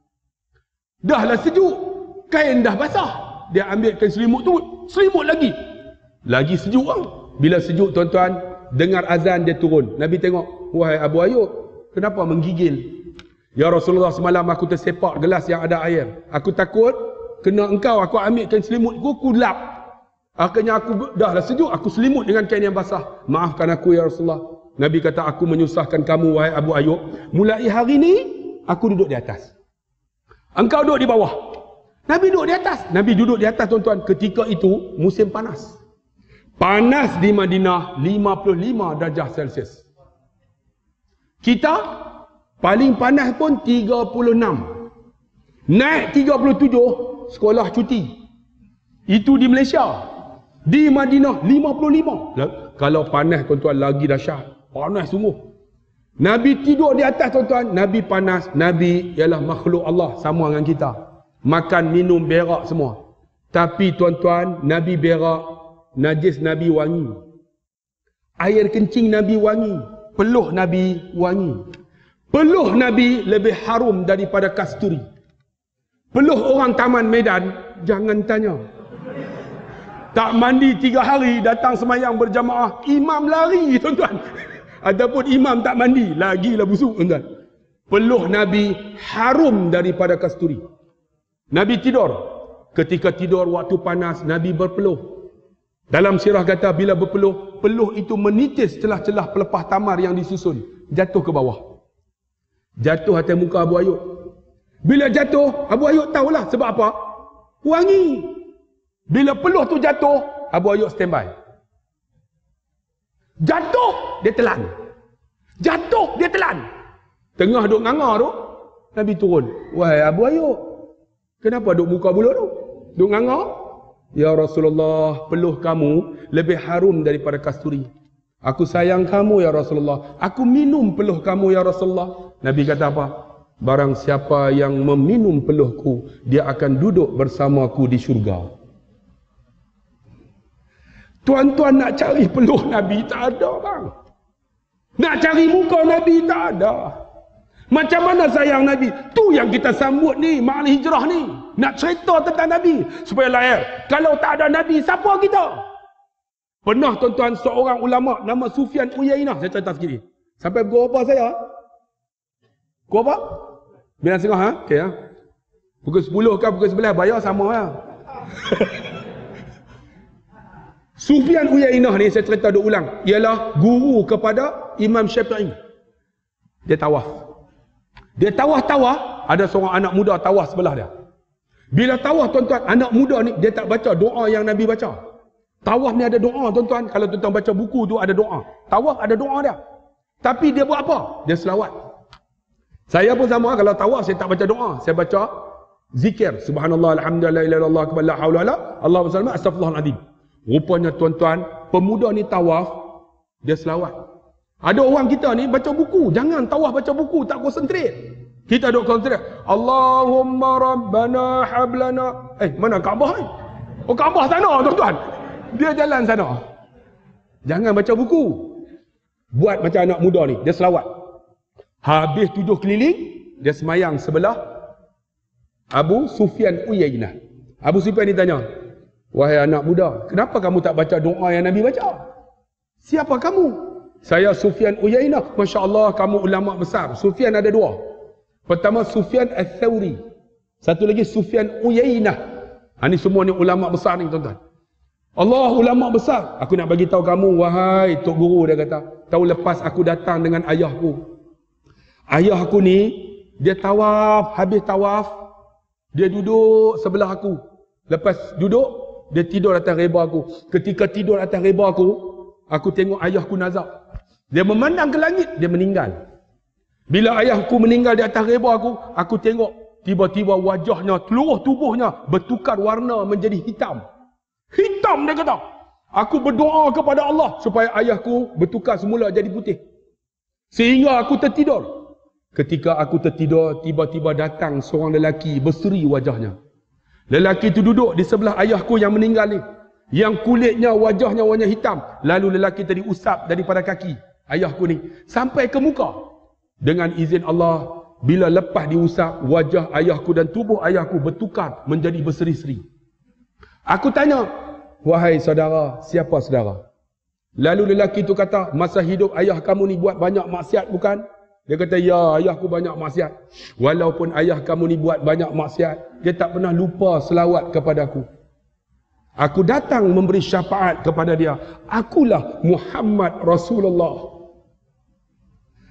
Dah lah sejuk. Kain dah basah. Dia ambil kain selimut tu, selimut lagi. Lagi sejuk kan. Bila sejuk tuan-tuan, dengar azan dia turun. Nabi tengok, wahai Abu Ayyub, kenapa menggigil? Ya Rasulullah, semalam aku tersepak gelas yang ada air. Aku takut kena engkau, aku ambil kain selimut aku lap. Akhirnya aku dah lah sejuk, aku selimut dengan kain yang basah. Maafkan aku ya Rasulullah. Nabi kata, aku menyusahkan kamu wahai Abu Ayyub. Mulai hari ni aku duduk di atas, engkau duduk di bawah. Nabi duduk di atas. Nabi duduk di atas tuan-tuan. Ketika itu musim panas. Panas di Madinah 55 darjah Celsius. Kita paling panas pun 36. Naik 37 sekolah cuti. Itu di Malaysia. Di Madinah 55. Kalau panas tuan-tuan lagi dahsyat. Panas sungguh. Nabi tidur di atas tuan-tuan. Nabi panas. Nabi ialah makhluk Allah sama dengan kita. Makan, minum, berak semua. Tapi tuan-tuan, Nabi berak, najis Nabi wangi. Air kencing Nabi wangi. Peluh Nabi wangi. Peluh Nabi lebih harum daripada kasturi. Peluh orang Taman Medan, jangan tanya. Tak mandi 3 hari, datang semayang berjamaah, imam lari tuan-tuan. Ataupun imam tak mandi, lagilah busuk tuan-tuan. Peluh Nabi harum daripada kasturi. Nabi tidur. Ketika tidur waktu panas, Nabi berpeluh. Dalam sirah kata, bila berpeluh, peluh itu menitis celah-celah pelepah tamar yang disusun. Jatuh ke bawah. Jatuh atas muka Abu Ayyub. Bila jatuh, Abu Ayyub tahulah sebab apa? Wangi. Bila peluh tu jatuh, Abu Ayyub standby. Jatuh, dia telan. Jatuh, dia telan. Tengah duk nganga tu, Nabi turun. Wahai Abu Ayyub, kenapa duk muka bulut tu? Duk nganga? Ya Rasulullah, peluh kamu lebih harum daripada kasturi. Aku sayang kamu ya Rasulullah. Aku minum peluh kamu ya Rasulullah. Nabi kata apa? Barang siapa yang meminum peluhku, dia akan duduk bersamaku di syurga. Tuan-tuan nak cari peluh Nabi tak ada bang. Nak cari muka Nabi tak ada. Macam mana sayang Nabi? Tu yang kita sambut ni, Ma'al Hijrah ni. Nak cerita tentang Nabi supaya lahir. Kalau tak ada Nabi, siapa kita? Pernah tuan-tuan seorang ulama nama Sufyan Uyainah, saya cerita sikit ni. Sampai pukul apa saya? Pukul apa? 9.30 ha? Okey ha. Pukul 10 ke pukul 11 bayar sama lah. Sufyan Uyainah ni saya cerita duk ulang, ialah guru kepada Imam Syafi'i. Dia tawaf. Dia tawaf, ada seorang anak muda tawaf sebelah dia. Bila tawaf tuan-tuan, anak muda ni dia tak baca doa yang Nabi baca. Tawaf ni ada doa tuan-tuan. Kalau tuan-tuan baca buku tu ada doa. Tawaf ada doa dia. Tapi dia buat apa? Dia selawat. Saya pun sama, kalau tawaf saya tak baca doa. Saya baca zikir. Subhanallah, alhamdulillah, la ilaha illallah, la haula wala Allahu akbar, astaghfirullahalazim. Rupanya tuan-tuan, pemuda ni tawaf, dia selawat. Ada orang kita ni baca buku. Jangan tawaf baca buku, tak konsentrate. Kita duk konsentrate. Allahumma rabbana hablana. Mana Kaabah ni? Oh, Kaabah sana tuan-tuan. Dia jalan sana. Jangan baca buku. Buat macam anak muda ni, dia selawat. Habis 7 keliling, dia semayang sebelah Abu Sufyan Uyainah. Abu Sufyan ni tanya, wahai anak muda, kenapa kamu tak baca doa yang Nabi baca? Siapa kamu? Saya Sufyan Uyainah. Masya Allah, kamu ulama besar. Sufyan ada 2. Pertama Sufyan Al-Thawri. Satu lagi Sufyan Uyainah. Ini semua ni ulama besar ni tuan-tuan. Allah ulama besar. Aku nak bagi tahu kamu, wahai Tok Guru, dia kata. Tahu lepas aku datang dengan ayahku. Ayahku ni, dia tawaf, habis tawaf, dia duduk sebelah aku. Lepas duduk, dia tidur atas reba aku. Ketika tidur atas reba aku tengok ayahku nazak. Dia memandang ke langit, dia meninggal. Bila ayahku meninggal di atas reba aku tengok tiba-tiba wajahnya, seluruh tubuhnya bertukar warna menjadi hitam. Hitam dia kata. Aku berdoa kepada Allah supaya ayahku bertukar semula jadi putih. Sehingga aku tertidur. Ketika aku tertidur, tiba-tiba datang seorang lelaki berseri wajahnya. Lelaki itu duduk di sebelah ayahku yang meninggal ni. Yang kulitnya, wajahnya warna hitam. Lalu lelaki tadi usap daripada kaki ayahku ni sampai ke muka. Dengan izin Allah, bila lepas diusap, wajah ayahku dan tubuh ayahku bertukar menjadi berseri-seri. Aku tanya, wahai saudara, siapa saudara? Lalu lelaki itu kata, masa hidup ayah kamu ni buat banyak maksiat bukan? Dia kata, ya, ayahku banyak maksiat. Walaupun ayah kamu ni buat banyak maksiat, dia tak pernah lupa selawat kepadaku. Aku datang memberi syafaat kepada dia. Akulah Muhammad Rasulullah.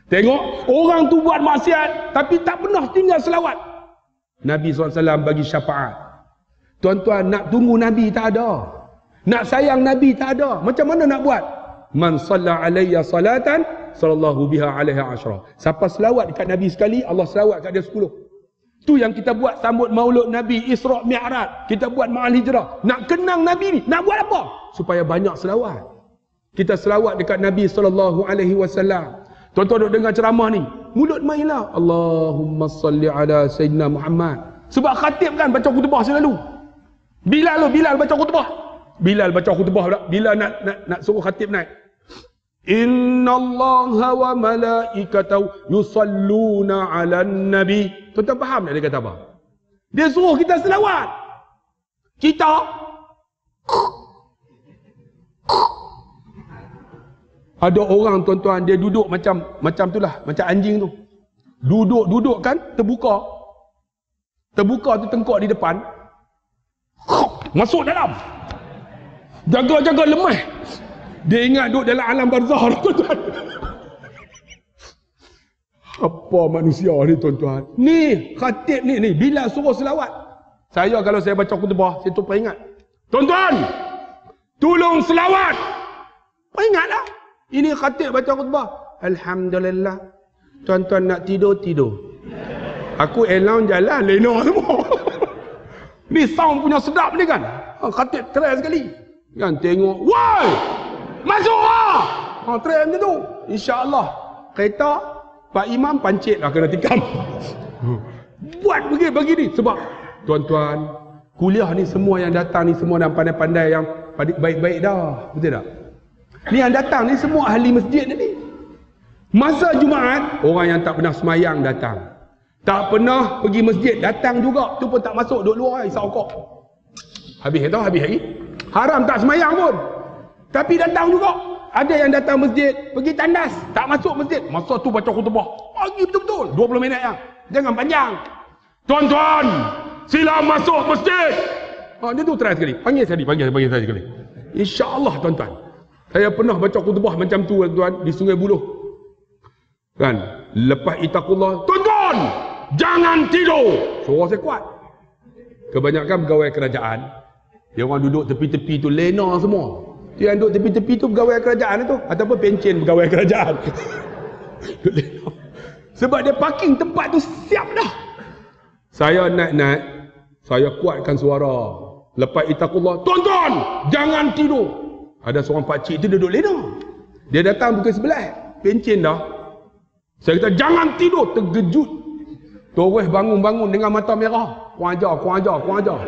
Tengok, orang tu buat maksiat tapi tak pernah tinggal selawat. Nabi SAW bagi syafaat. Tuan-tuan, nak tunggu Nabi tak ada. Nak sayang Nabi tak ada. Macam mana nak buat? Man salla alayya salatan sallallahu biha alaiha asyra. Siapa selawat dekat Nabi sekali, Allah selawat kat dia 10. Tu yang kita buat sambut maulud Nabi, Isra' Mi'raj. Kita buat ma'al hijrah. Nak kenang Nabi ni, nak buat apa? Supaya banyak selawat. Kita selawat dekat Nabi SAW. Tuan-tuan duk dengar ceramah ni, mulut mainlah Allahumma salli ala Sayyidina Muhammad. Sebab khatib kan baca khutbah selalu. Bilal baca khutbah. Bilal baca khutbah tak? Bila nak suruh khatib naik. Inna Allaha wa malaikatahu yusalluna ala nabi. Tuan-tuan faham tak dia kata apa? Dia suruh kita selawat. Kita ada orang tuan-tuan, dia duduk macam itulah, macam anjing tu. Duduk kan, terbuka tu tengkok di depan. Masuk dalam. Jaga-jaga lemah. Dia ingat duduk dalam alam barzah tuan-tuan. Apa manusia ni tuan-tuan? Ni khatib ni bila suruh selawat. Saya kalau saya baca khutbah, saya tu peringat. Tuan-tuan, tolong selawat. Peringatlah. Ini khatib baca khutbah. Alhamdulillah. Tuan-tuan nak tidur. Aku elang jalan, lena semua. Ni sound punya sedap ni kan. Khatib try sekali. Kan tengok, woi! Masuk lah! Try macam tu. InsyaAllah. Kereta, Pak Imam pancit lah kena tikam. Buat bagi ni. Sebab, tuan-tuan, kuliah ni semua yang datang ni semua yang pandai-pandai, yang baik-baik dah. Betul tak? Ni yang datang ni semua ahli masjid ni. Masa Jumaat, orang yang tak pernah semayang datang. Tak pernah pergi masjid datang juga. Tu pun tak masuk, duduk luar isap rokok. Habis lagi. Haram tak semayang pun. Tapi datang juga. Ada yang datang masjid, pergi tandas, tak masuk masjid. Masa tu baca khutbah. Pagi betul-betul. 20 minit ya. Jangan panjang. Tuan-tuan, sila masuk masjid. Dia tu try sekali. Panggil saya sekali. InsyaAllah tuan-tuan. Saya pernah baca khutbah macam tu tuan-tuan di Sungai Buloh. Kan? Lepas itaqullah, tuan-tuan, jangan tidur. Suara saya kuat. Kebanyakan pegawai kerajaan, dia orang duduk tepi-tepi tu lena semua. Dia yang duduk tepi-tepi tu pegawai kerajaan tu ataupun pencen pegawai kerajaan. Sebab dia parking tempat tu siap dah. Saya naik, saya kuatkan suara. Lepas itaqullah, tuan-tuan, jangan tidur. Ada seorang pakcik tu duduk lena. Dia datang pukul 11. Pencen dah. Saya kata, jangan tidur. Terkejut. Terus bangun dengan mata merah. Kurang ajar.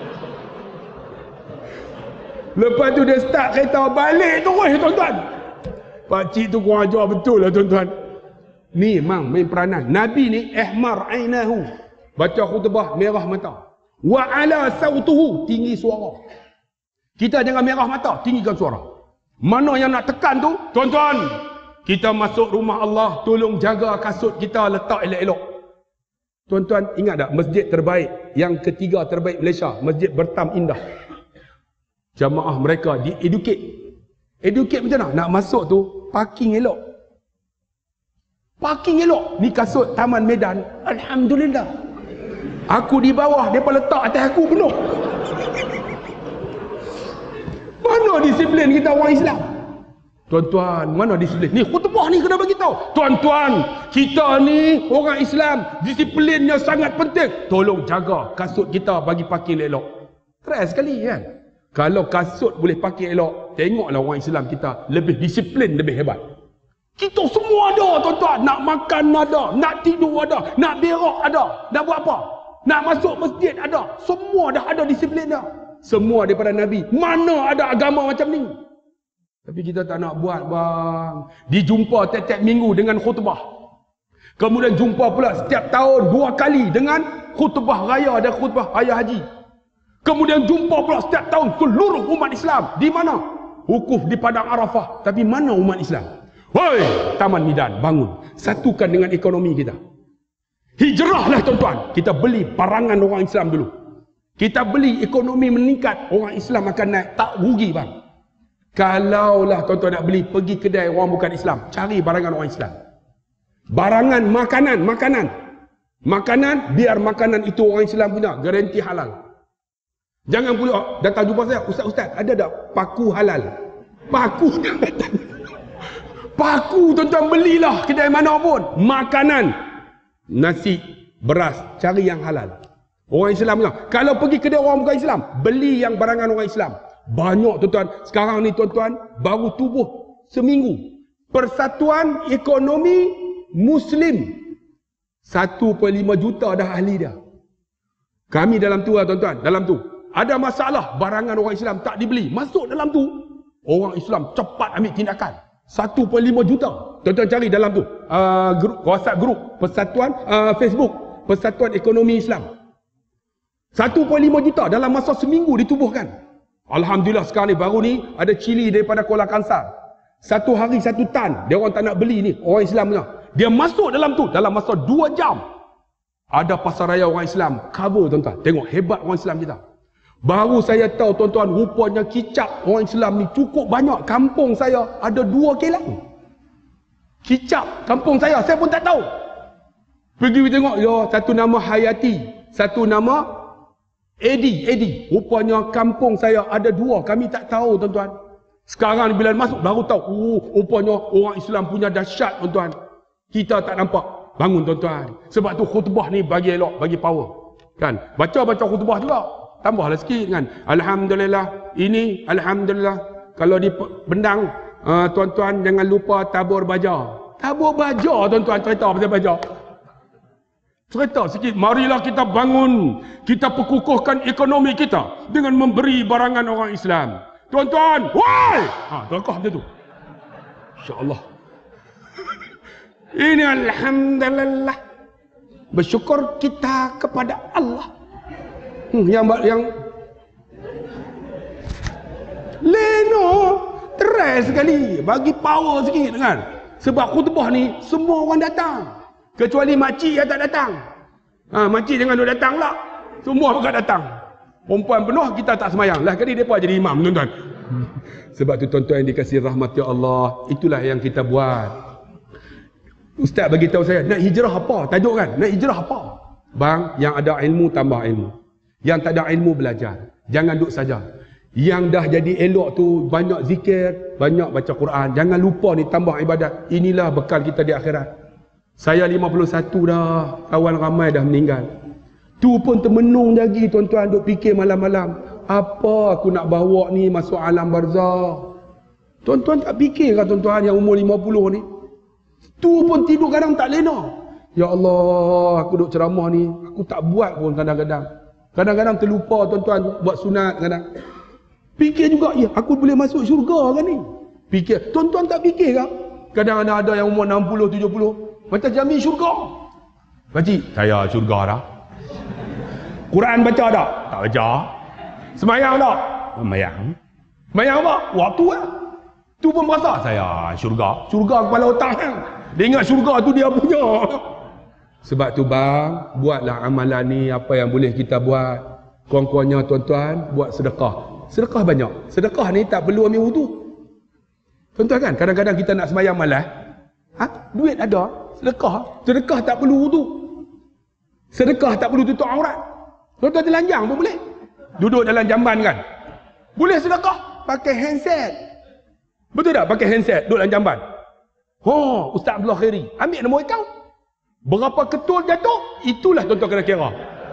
Lepas tu dia start kereta balik terus tuan-tuan. Pakcik tu kurang ajar betul lah tuan-tuan. Ni memang main peranan. Nabi ni ihmar ainahu. Baca khutbah merah mata. Wa ala sautuhu. Tinggi suara. Kita jangan merah mata, tinggikan suara. Mana yang nak tekan tu, tuan-tuan, kita masuk rumah Allah, tolong jaga kasut kita letak elok-elok. Tuan-tuan, ingat tak masjid terbaik, yang ketiga terbaik Malaysia, Masjid Bertam Indah. Jamaah mereka di-educate. Educate macam mana? Nak masuk tu, parking elok. Parking elok. Ni kasut Taman Medan, Alhamdulillah. Aku di bawah, mereka letak atas aku penuh. Mana disiplin kita orang Islam? Tuan-tuan, mana disiplin? Ni khutbah ni kena bagi tahu. Tuan-tuan, kita ni orang Islam, disiplinnya sangat penting. Tolong jaga kasut kita bagi parking elok. Try sekali kan. Kalau kasut boleh parking elok, tengoklah orang Islam kita lebih disiplin, lebih hebat. Kita semua ada tuan-tuan. Nak makan ada, nak tidur ada, nak berak ada, nak buat apa? Nak masuk masjid ada. Semua dah ada disiplin dah. Semua daripada Nabi. Mana ada agama macam ni? Tapi kita tak nak buat bang. Dijumpa tiap-tiap minggu dengan khutbah. Kemudian jumpa pula setiap tahun 2 kali dengan khutbah raya dan khutbah raya haji. Kemudian jumpa pula setiap tahun seluruh umat Islam. Di mana? Wukuf di Padang Arafah. Tapi mana umat Islam? Hoi, Taman Medan, bangun. Satukan dengan ekonomi kita. Hijrahlah tuan-tuan. Kita beli barangan orang Islam dulu. Kita beli, ekonomi meningkat, orang Islam akan naik. Tak rugi bang. Kalaulah tuan-tuan nak beli, pergi kedai orang bukan Islam, cari barangan orang Islam. Barangan makanan. Makanan, biar makanan itu orang Islam punya, garanti halal. Jangan pula datang jumpa saya, ustaz, ada tak paku halal? Paku tuan-tuan, belilah kedai mana pun. Makanan, nasi, beras, cari yang halal. Orang Islam punya. Kalau pergi kedai orang bukan Islam, beli yang barangan orang Islam. Banyak tuan-tuan. Sekarang ni tuan-tuan, baru tubuh seminggu Persatuan Ekonomi Muslim, 1.5 juta dah ahli dia. Kami dalam tu lah tuan-tuan, dalam tu. Ada masalah, barangan orang Islam tak dibeli. Masuk dalam tu. Orang Islam cepat ambil tindakan. 1.5 juta. Tuan-tuan cari dalam tu. WhatsApp group, Persatuan, Facebook, Persatuan Ekonomi Islam. 1.5 juta dalam masa seminggu ditubuhkan. Alhamdulillah sekarang ni, baru ni ada cili daripada Kuala Kangsar. 1 hari 1 tan. Dia orang tak nak beli ni, orang Islam punya. Dia masuk dalam tu, dalam masa 2 jam. Ada pasaraya orang Islam, cover tuan-tuan. Tengok hebat orang Islam kita. Baru saya tahu tuan-tuan, rupanya kicap orang Islam ni cukup banyak. Kampung saya ada 2 kilang. Kicap kampung saya pun tak tahu. Pergi tengok, ya, satu nama Hayati, satu nama Edi. Rupanya kampung saya ada 2, kami tak tahu tuan-tuan. Sekarang bila masuk baru tahu, rupanya orang Islam punya dahsyat tuan-tuan. Kita tak nampak. Bangun tuan-tuan. Sebab tu khutbah ni bagi elok, bagi power. Kan? Baca khutbah juga. Tambahlah sikit kan. Alhamdulillah. Ini alhamdulillah. Kalau di Bendang, tuan-tuan jangan lupa tabur baja. Tabur baja tuan-tuan, cerita pasal baja. Cerita sikit. Marilah kita bangun. Kita perkukuhkan ekonomi kita dengan memberi barangan orang Islam. Tuan-tuan, woi! Terkah macam tu. Insya-Allah. Ini alhamdulillah. Bersyukur kita kepada Allah. Yang Leno teres sekali, bagi power sikit kan. Sebab khutbah ni semua orang datang. Kecuali makcik yang tak datang. Makcik jangan duk datang lah. Semua bukan datang. Perempuan penuh, kita tak semayang. Lah kali depa jadi imam tuan-tuan. Sebab tu tuan-tuan yang dikasihi rahmat ya Allah, itulah yang kita buat. Ustaz bagi tahu saya, nak hijrah apa? Tajuk kan? Nak hijrah apa? Bang, yang ada ilmu tambah ilmu. Yang tak ada ilmu belajar. Jangan duduk saja. Yang dah jadi elok tu banyak zikir, banyak baca Quran. Jangan lupa ni tambah ibadat. Inilah bekal kita di akhirat. Saya 51 dah, kawan ramai dah meninggal. Tu pun termenung lagi tuan-tuan duk fikir malam-malam. Apa aku nak bawa ni masuk alam barzah? Tuan-tuan tak fikir kan tuan-tuan yang umur 50 ni? Tu pun tidur kadang tak lena. Ya Allah, aku duk ceramah ni, aku tak buat pun kadang-kadang. Kadang-kadang terlupa tuan-tuan buat sunat kadang. Fikir juga, ya aku boleh masuk syurga kan ni? Fikir, tuan-tuan tak fikir kan? Kadang-kadang ada yang umur 60, 70, macam jamin syurga. Pakcik, saya syurga dah. Quran baca tak? Tak baca. Semayang tak? Semayang. Semayang apa? Waktu lah. Tu pun merasa, saya syurga. Syurga kepala otak kan? Dia ingat syurga tu dia punya. Sebab tu bang, buatlah amalan ni apa yang boleh kita buat. Kurang-kurangnya tuan-tuan, buat sedekah. Sedekah banyak. Sedekah ni tak perlu ambil wudu. Tuan-tuan kan, kadang-kadang kita nak sembahyang malas. Duit ada, sedekah. Sedekah tak perlu wudu. Sedekah tak perlu tutup aurat. Tuan-tuan telanjang pun boleh. Duduk dalam jamban kan. Boleh sedekah pakai handset. Betul tak pakai handset duduk dalam jamban? Ustaz Abdullah Khairi, ambil nombor akaun. Berapa ketul jatuh? Itulah tuan-tuan kena kira.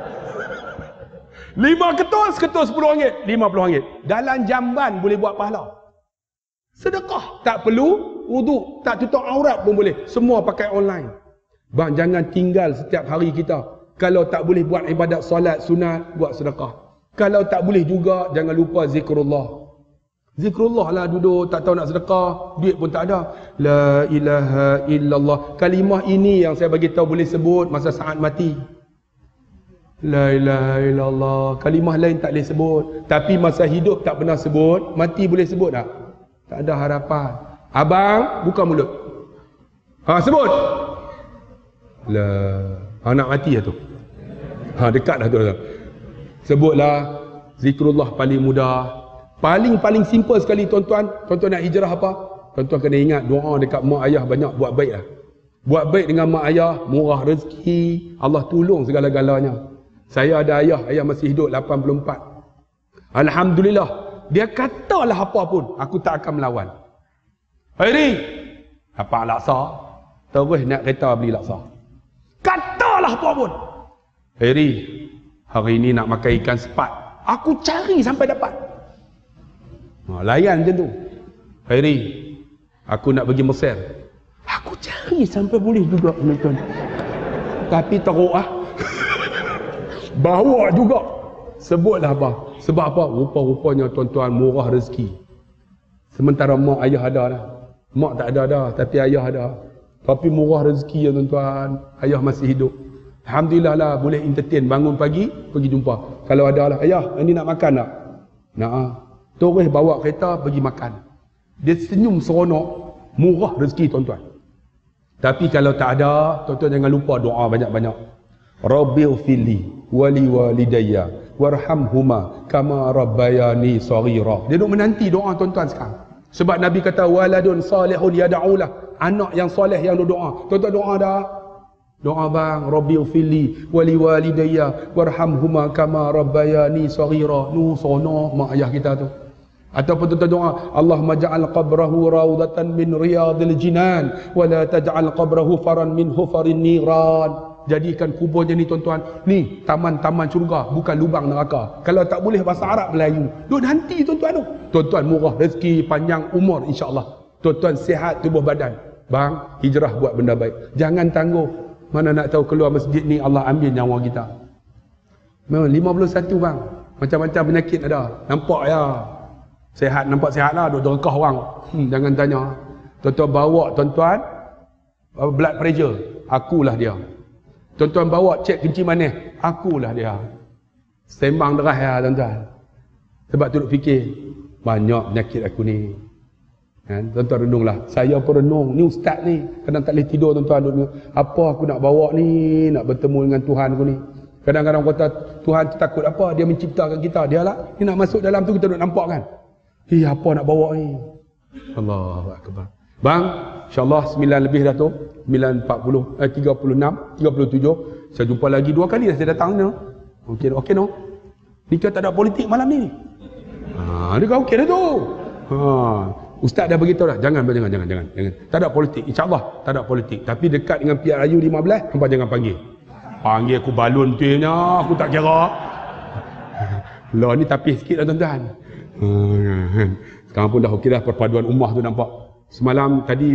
5 ketul, seketul RM10, RM50. Dalam jamban boleh buat pahala. Sedekah. Tak perlu wudu, tak tutup aurat pun boleh. Semua pakai online. Bang, jangan tinggal setiap hari kita. Kalau tak boleh buat ibadat solat, sunat, buat sedekah. Kalau tak boleh juga, jangan lupa zikrullah. Zikrullah lah duduk, tak tahu nak sedekah, duit pun tak ada. La ilaha illallah. Kalimah ini yang saya bagi tahu boleh sebut masa saat mati. La ilaha illallah. Kalimah lain tak boleh sebut. Tapi masa hidup tak pernah sebut, mati boleh sebut tak? Tak ada harapan. Abang, buka mulut. Sebut. Nak mati lah tu. Dekat dah tu. Sebutlah. Zikrullah paling mudah. Paling simple sekali tuan-tuan. Tuan-tuan nak hijrah apa? Tuan-tuan kena ingat doa dekat mak ayah banyak buat baik lah. Buat baik dengan mak ayah, murah rezeki, Allah tolong segala-galanya. Saya ada ayah masih hidup 84. Alhamdulillah, dia katalah apa pun, aku tak akan melawan. Hari apa laksa? Terus nak kereta beli laksa. Katalah apa pun. Hari ni nak makan ikan sepat. Aku cari sampai dapat. Layan macam tu. Aku nak pergi Mesir. Aku cari sampai boleh juga. Tapi teruk bawa juga. Sebutlah apa? Sebab apa? Rupa-rupanya tuan-tuan murah rezeki. Sementara mak ayah ada dah. Mak tak ada dah, tapi ayah ada. Tapi murah rezeki ya tuan-tuan. Ayah masih hidup. Alhamdulillah lah, boleh entertain. Bangun pagi, pergi jumpa. Kalau ada lah, ayah, ini nak makan tak? Nak. Terus bawa kereta, pergi makan. Dia senyum seronok. Murah rezeki tuan-tuan. Tapi kalau tak ada, tuan-tuan jangan lupa doa banyak-banyak. Rabbighfirli wali walidayya warhamhuma kama rabbayani shaghira. Dia duk menanti doa tuan-tuan sekarang. Sebab Nabi kata waladun salihun yad'ulah, anak yang soleh yang doa. Tuan-tuan doa dah. Doa bang, Rabbighfirli wali walidayya warhamhuma kama rabbayani shaghira. Sono mak ayah kita tu. Ataupun tuan-tuan doa, Allahumma ja'al qabrahu rawdatan min riyadil jinan wa la taj'al qabrahu faran min hufarin niran. Jadikan kuburnya ni tuan-tuan, ni taman-taman syurga, bukan lubang neraka. Kalau tak boleh bahasa Arab Melayu, duk nanti tuan-tuan tu. Tuan-tuan murah rezeki, panjang umur insya-Allah. Tuan-tuan sihat tubuh badan. Bang, hijrah buat benda baik. Jangan tangguh. Mana nak tahu keluar masjid ni Allah ambil nyawa kita. Memang 51 bang. Macam-macam penyakit ada. Nampak ya. Sehat, nampak sihat lah. Duk rekah orang. Jangan tanya. Tuan-tuan bawa tuan-tuan blood pressure. Akulah dia. Tuan-tuan bawa cek kencing manis. Akulah dia. Sembang derah ya tuan-tuan. Sebab tu duk fikir. Banyak penyakit aku ni. Kan? Tuan-tuan renunglah. Saya pun renung. Ni ustaz ni. Kadang tak boleh tidur tuan-tuan. Apa aku nak bawa ni. Nak bertemu dengan Tuhan aku ni. Kadang-kadang kata Tuhan takut apa. Dia menciptakan kita. Dia lah. Ni nak masuk dalam tu kita duk nampak kan. Apa nak bawa ni. Allahu Akbar. Bang, insyaAllah 9 lebih dah tu. 9.40, 36, 37. Saya jumpa lagi 2 kali dah saya datang ni. Okey no. Ni kan tak ada politik malam ni. Dia kan okey dah tu. Ustaz dah beritahu dah. Jangan. Tak ada politik. InsyaAllah tak ada politik. Tapi dekat dengan PRU 15, hampa jangan panggil. Panggil aku balun tuanya, aku tak kira. Lah ni tapis sikit dah tuan-tuan. Sekarang pun dah okey dah, perpaduan ummah tu nampak. Semalam tadi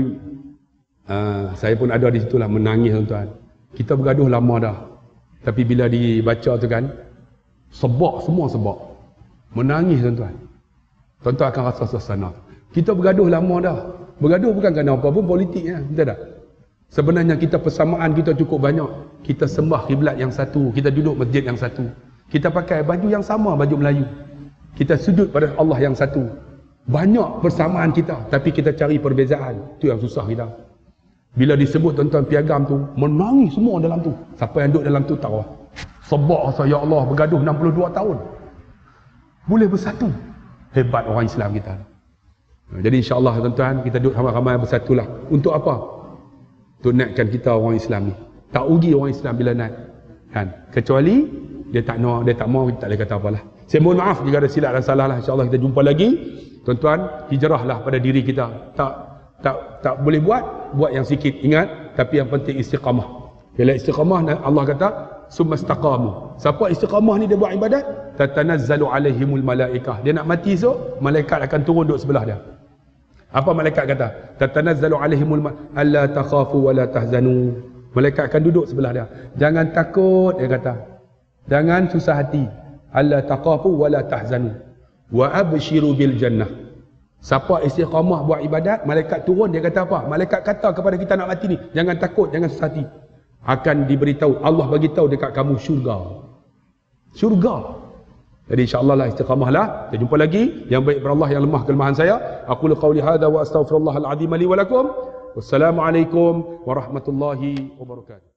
saya pun ada di situ lah menangis tuan-tuan. Kita bergaduh lama dah. Tapi bila dibaca tu kan, semua sebab. Menangis tuan-tuan. Tuan-tuan akan rasa suasana. Kita bergaduh lama dah. Bergaduh bukan kerana apa pun politik ya. Betul tak? Sebenarnya kita persamaan kita cukup banyak. Kita sembah kiblat yang satu. Kita duduk masjid yang satu. Kita pakai baju yang sama, baju Melayu. Kita sujud pada Allah yang satu. Banyak persamaan kita, tapi kita cari perbezaan. Itu yang susah kita. Bila disebut tuan-tuan piagam tu, menangis semua dalam tu. Siapa yang duduk dalam tu tahu. Sebab rasa ya Allah bergaduh 62 tahun. Boleh bersatu. Hebat orang Islam kita. Jadi insya-Allah tuan-tuan, kita duduk ramai-ramai bersatulah. Untuk apa? Untuk naikkan kita orang Islam ni. Tak rugi orang Islam bila naik. Kan? Kecuali dia tak mau, kita tak boleh kata apalah. Saya mohon maaf jika ada silap dan salah lah. InsyaAllah kita jumpa lagi. Tuan-tuan, hijrahlah pada diri kita. Tak boleh buat yang sikit. Ingat, tapi yang penting istiqamah. Bila istiqamah, Allah kata, summa istaqamu. Siapa istiqamah ni dia buat ibadat? Tatanazzalu alaihimul malaikah. Dia nak mati esok, malaikat akan turun duduk sebelah dia. Apa malaikat kata? Tatanazzalu alaihimul alla takhafu wa la tahzanu. Malaikat akan duduk sebelah dia. Jangan takut, dia kata. Jangan susah hati. Alla taqafu wa la tahzanu wa abshiru bil jannah. Siapa istiqamah buat ibadat, malaikat turun, dia kata apa? Malaikat kata kepada kita nak mati ni, jangan takut, jangan susah hati. Akan diberitahu, Allah bagi tahu dekat kamu syurga. Syurga. Jadi insya-Allah lah istiqamah lah. Kita jumpa lagi. Yang baik ber Allah, yang lemah kelemahan saya. Aqulu qauli hadza wa astaghfirullahal azim li wa lakum. Wassalamualaikum warahmatullahi wabarakatuh.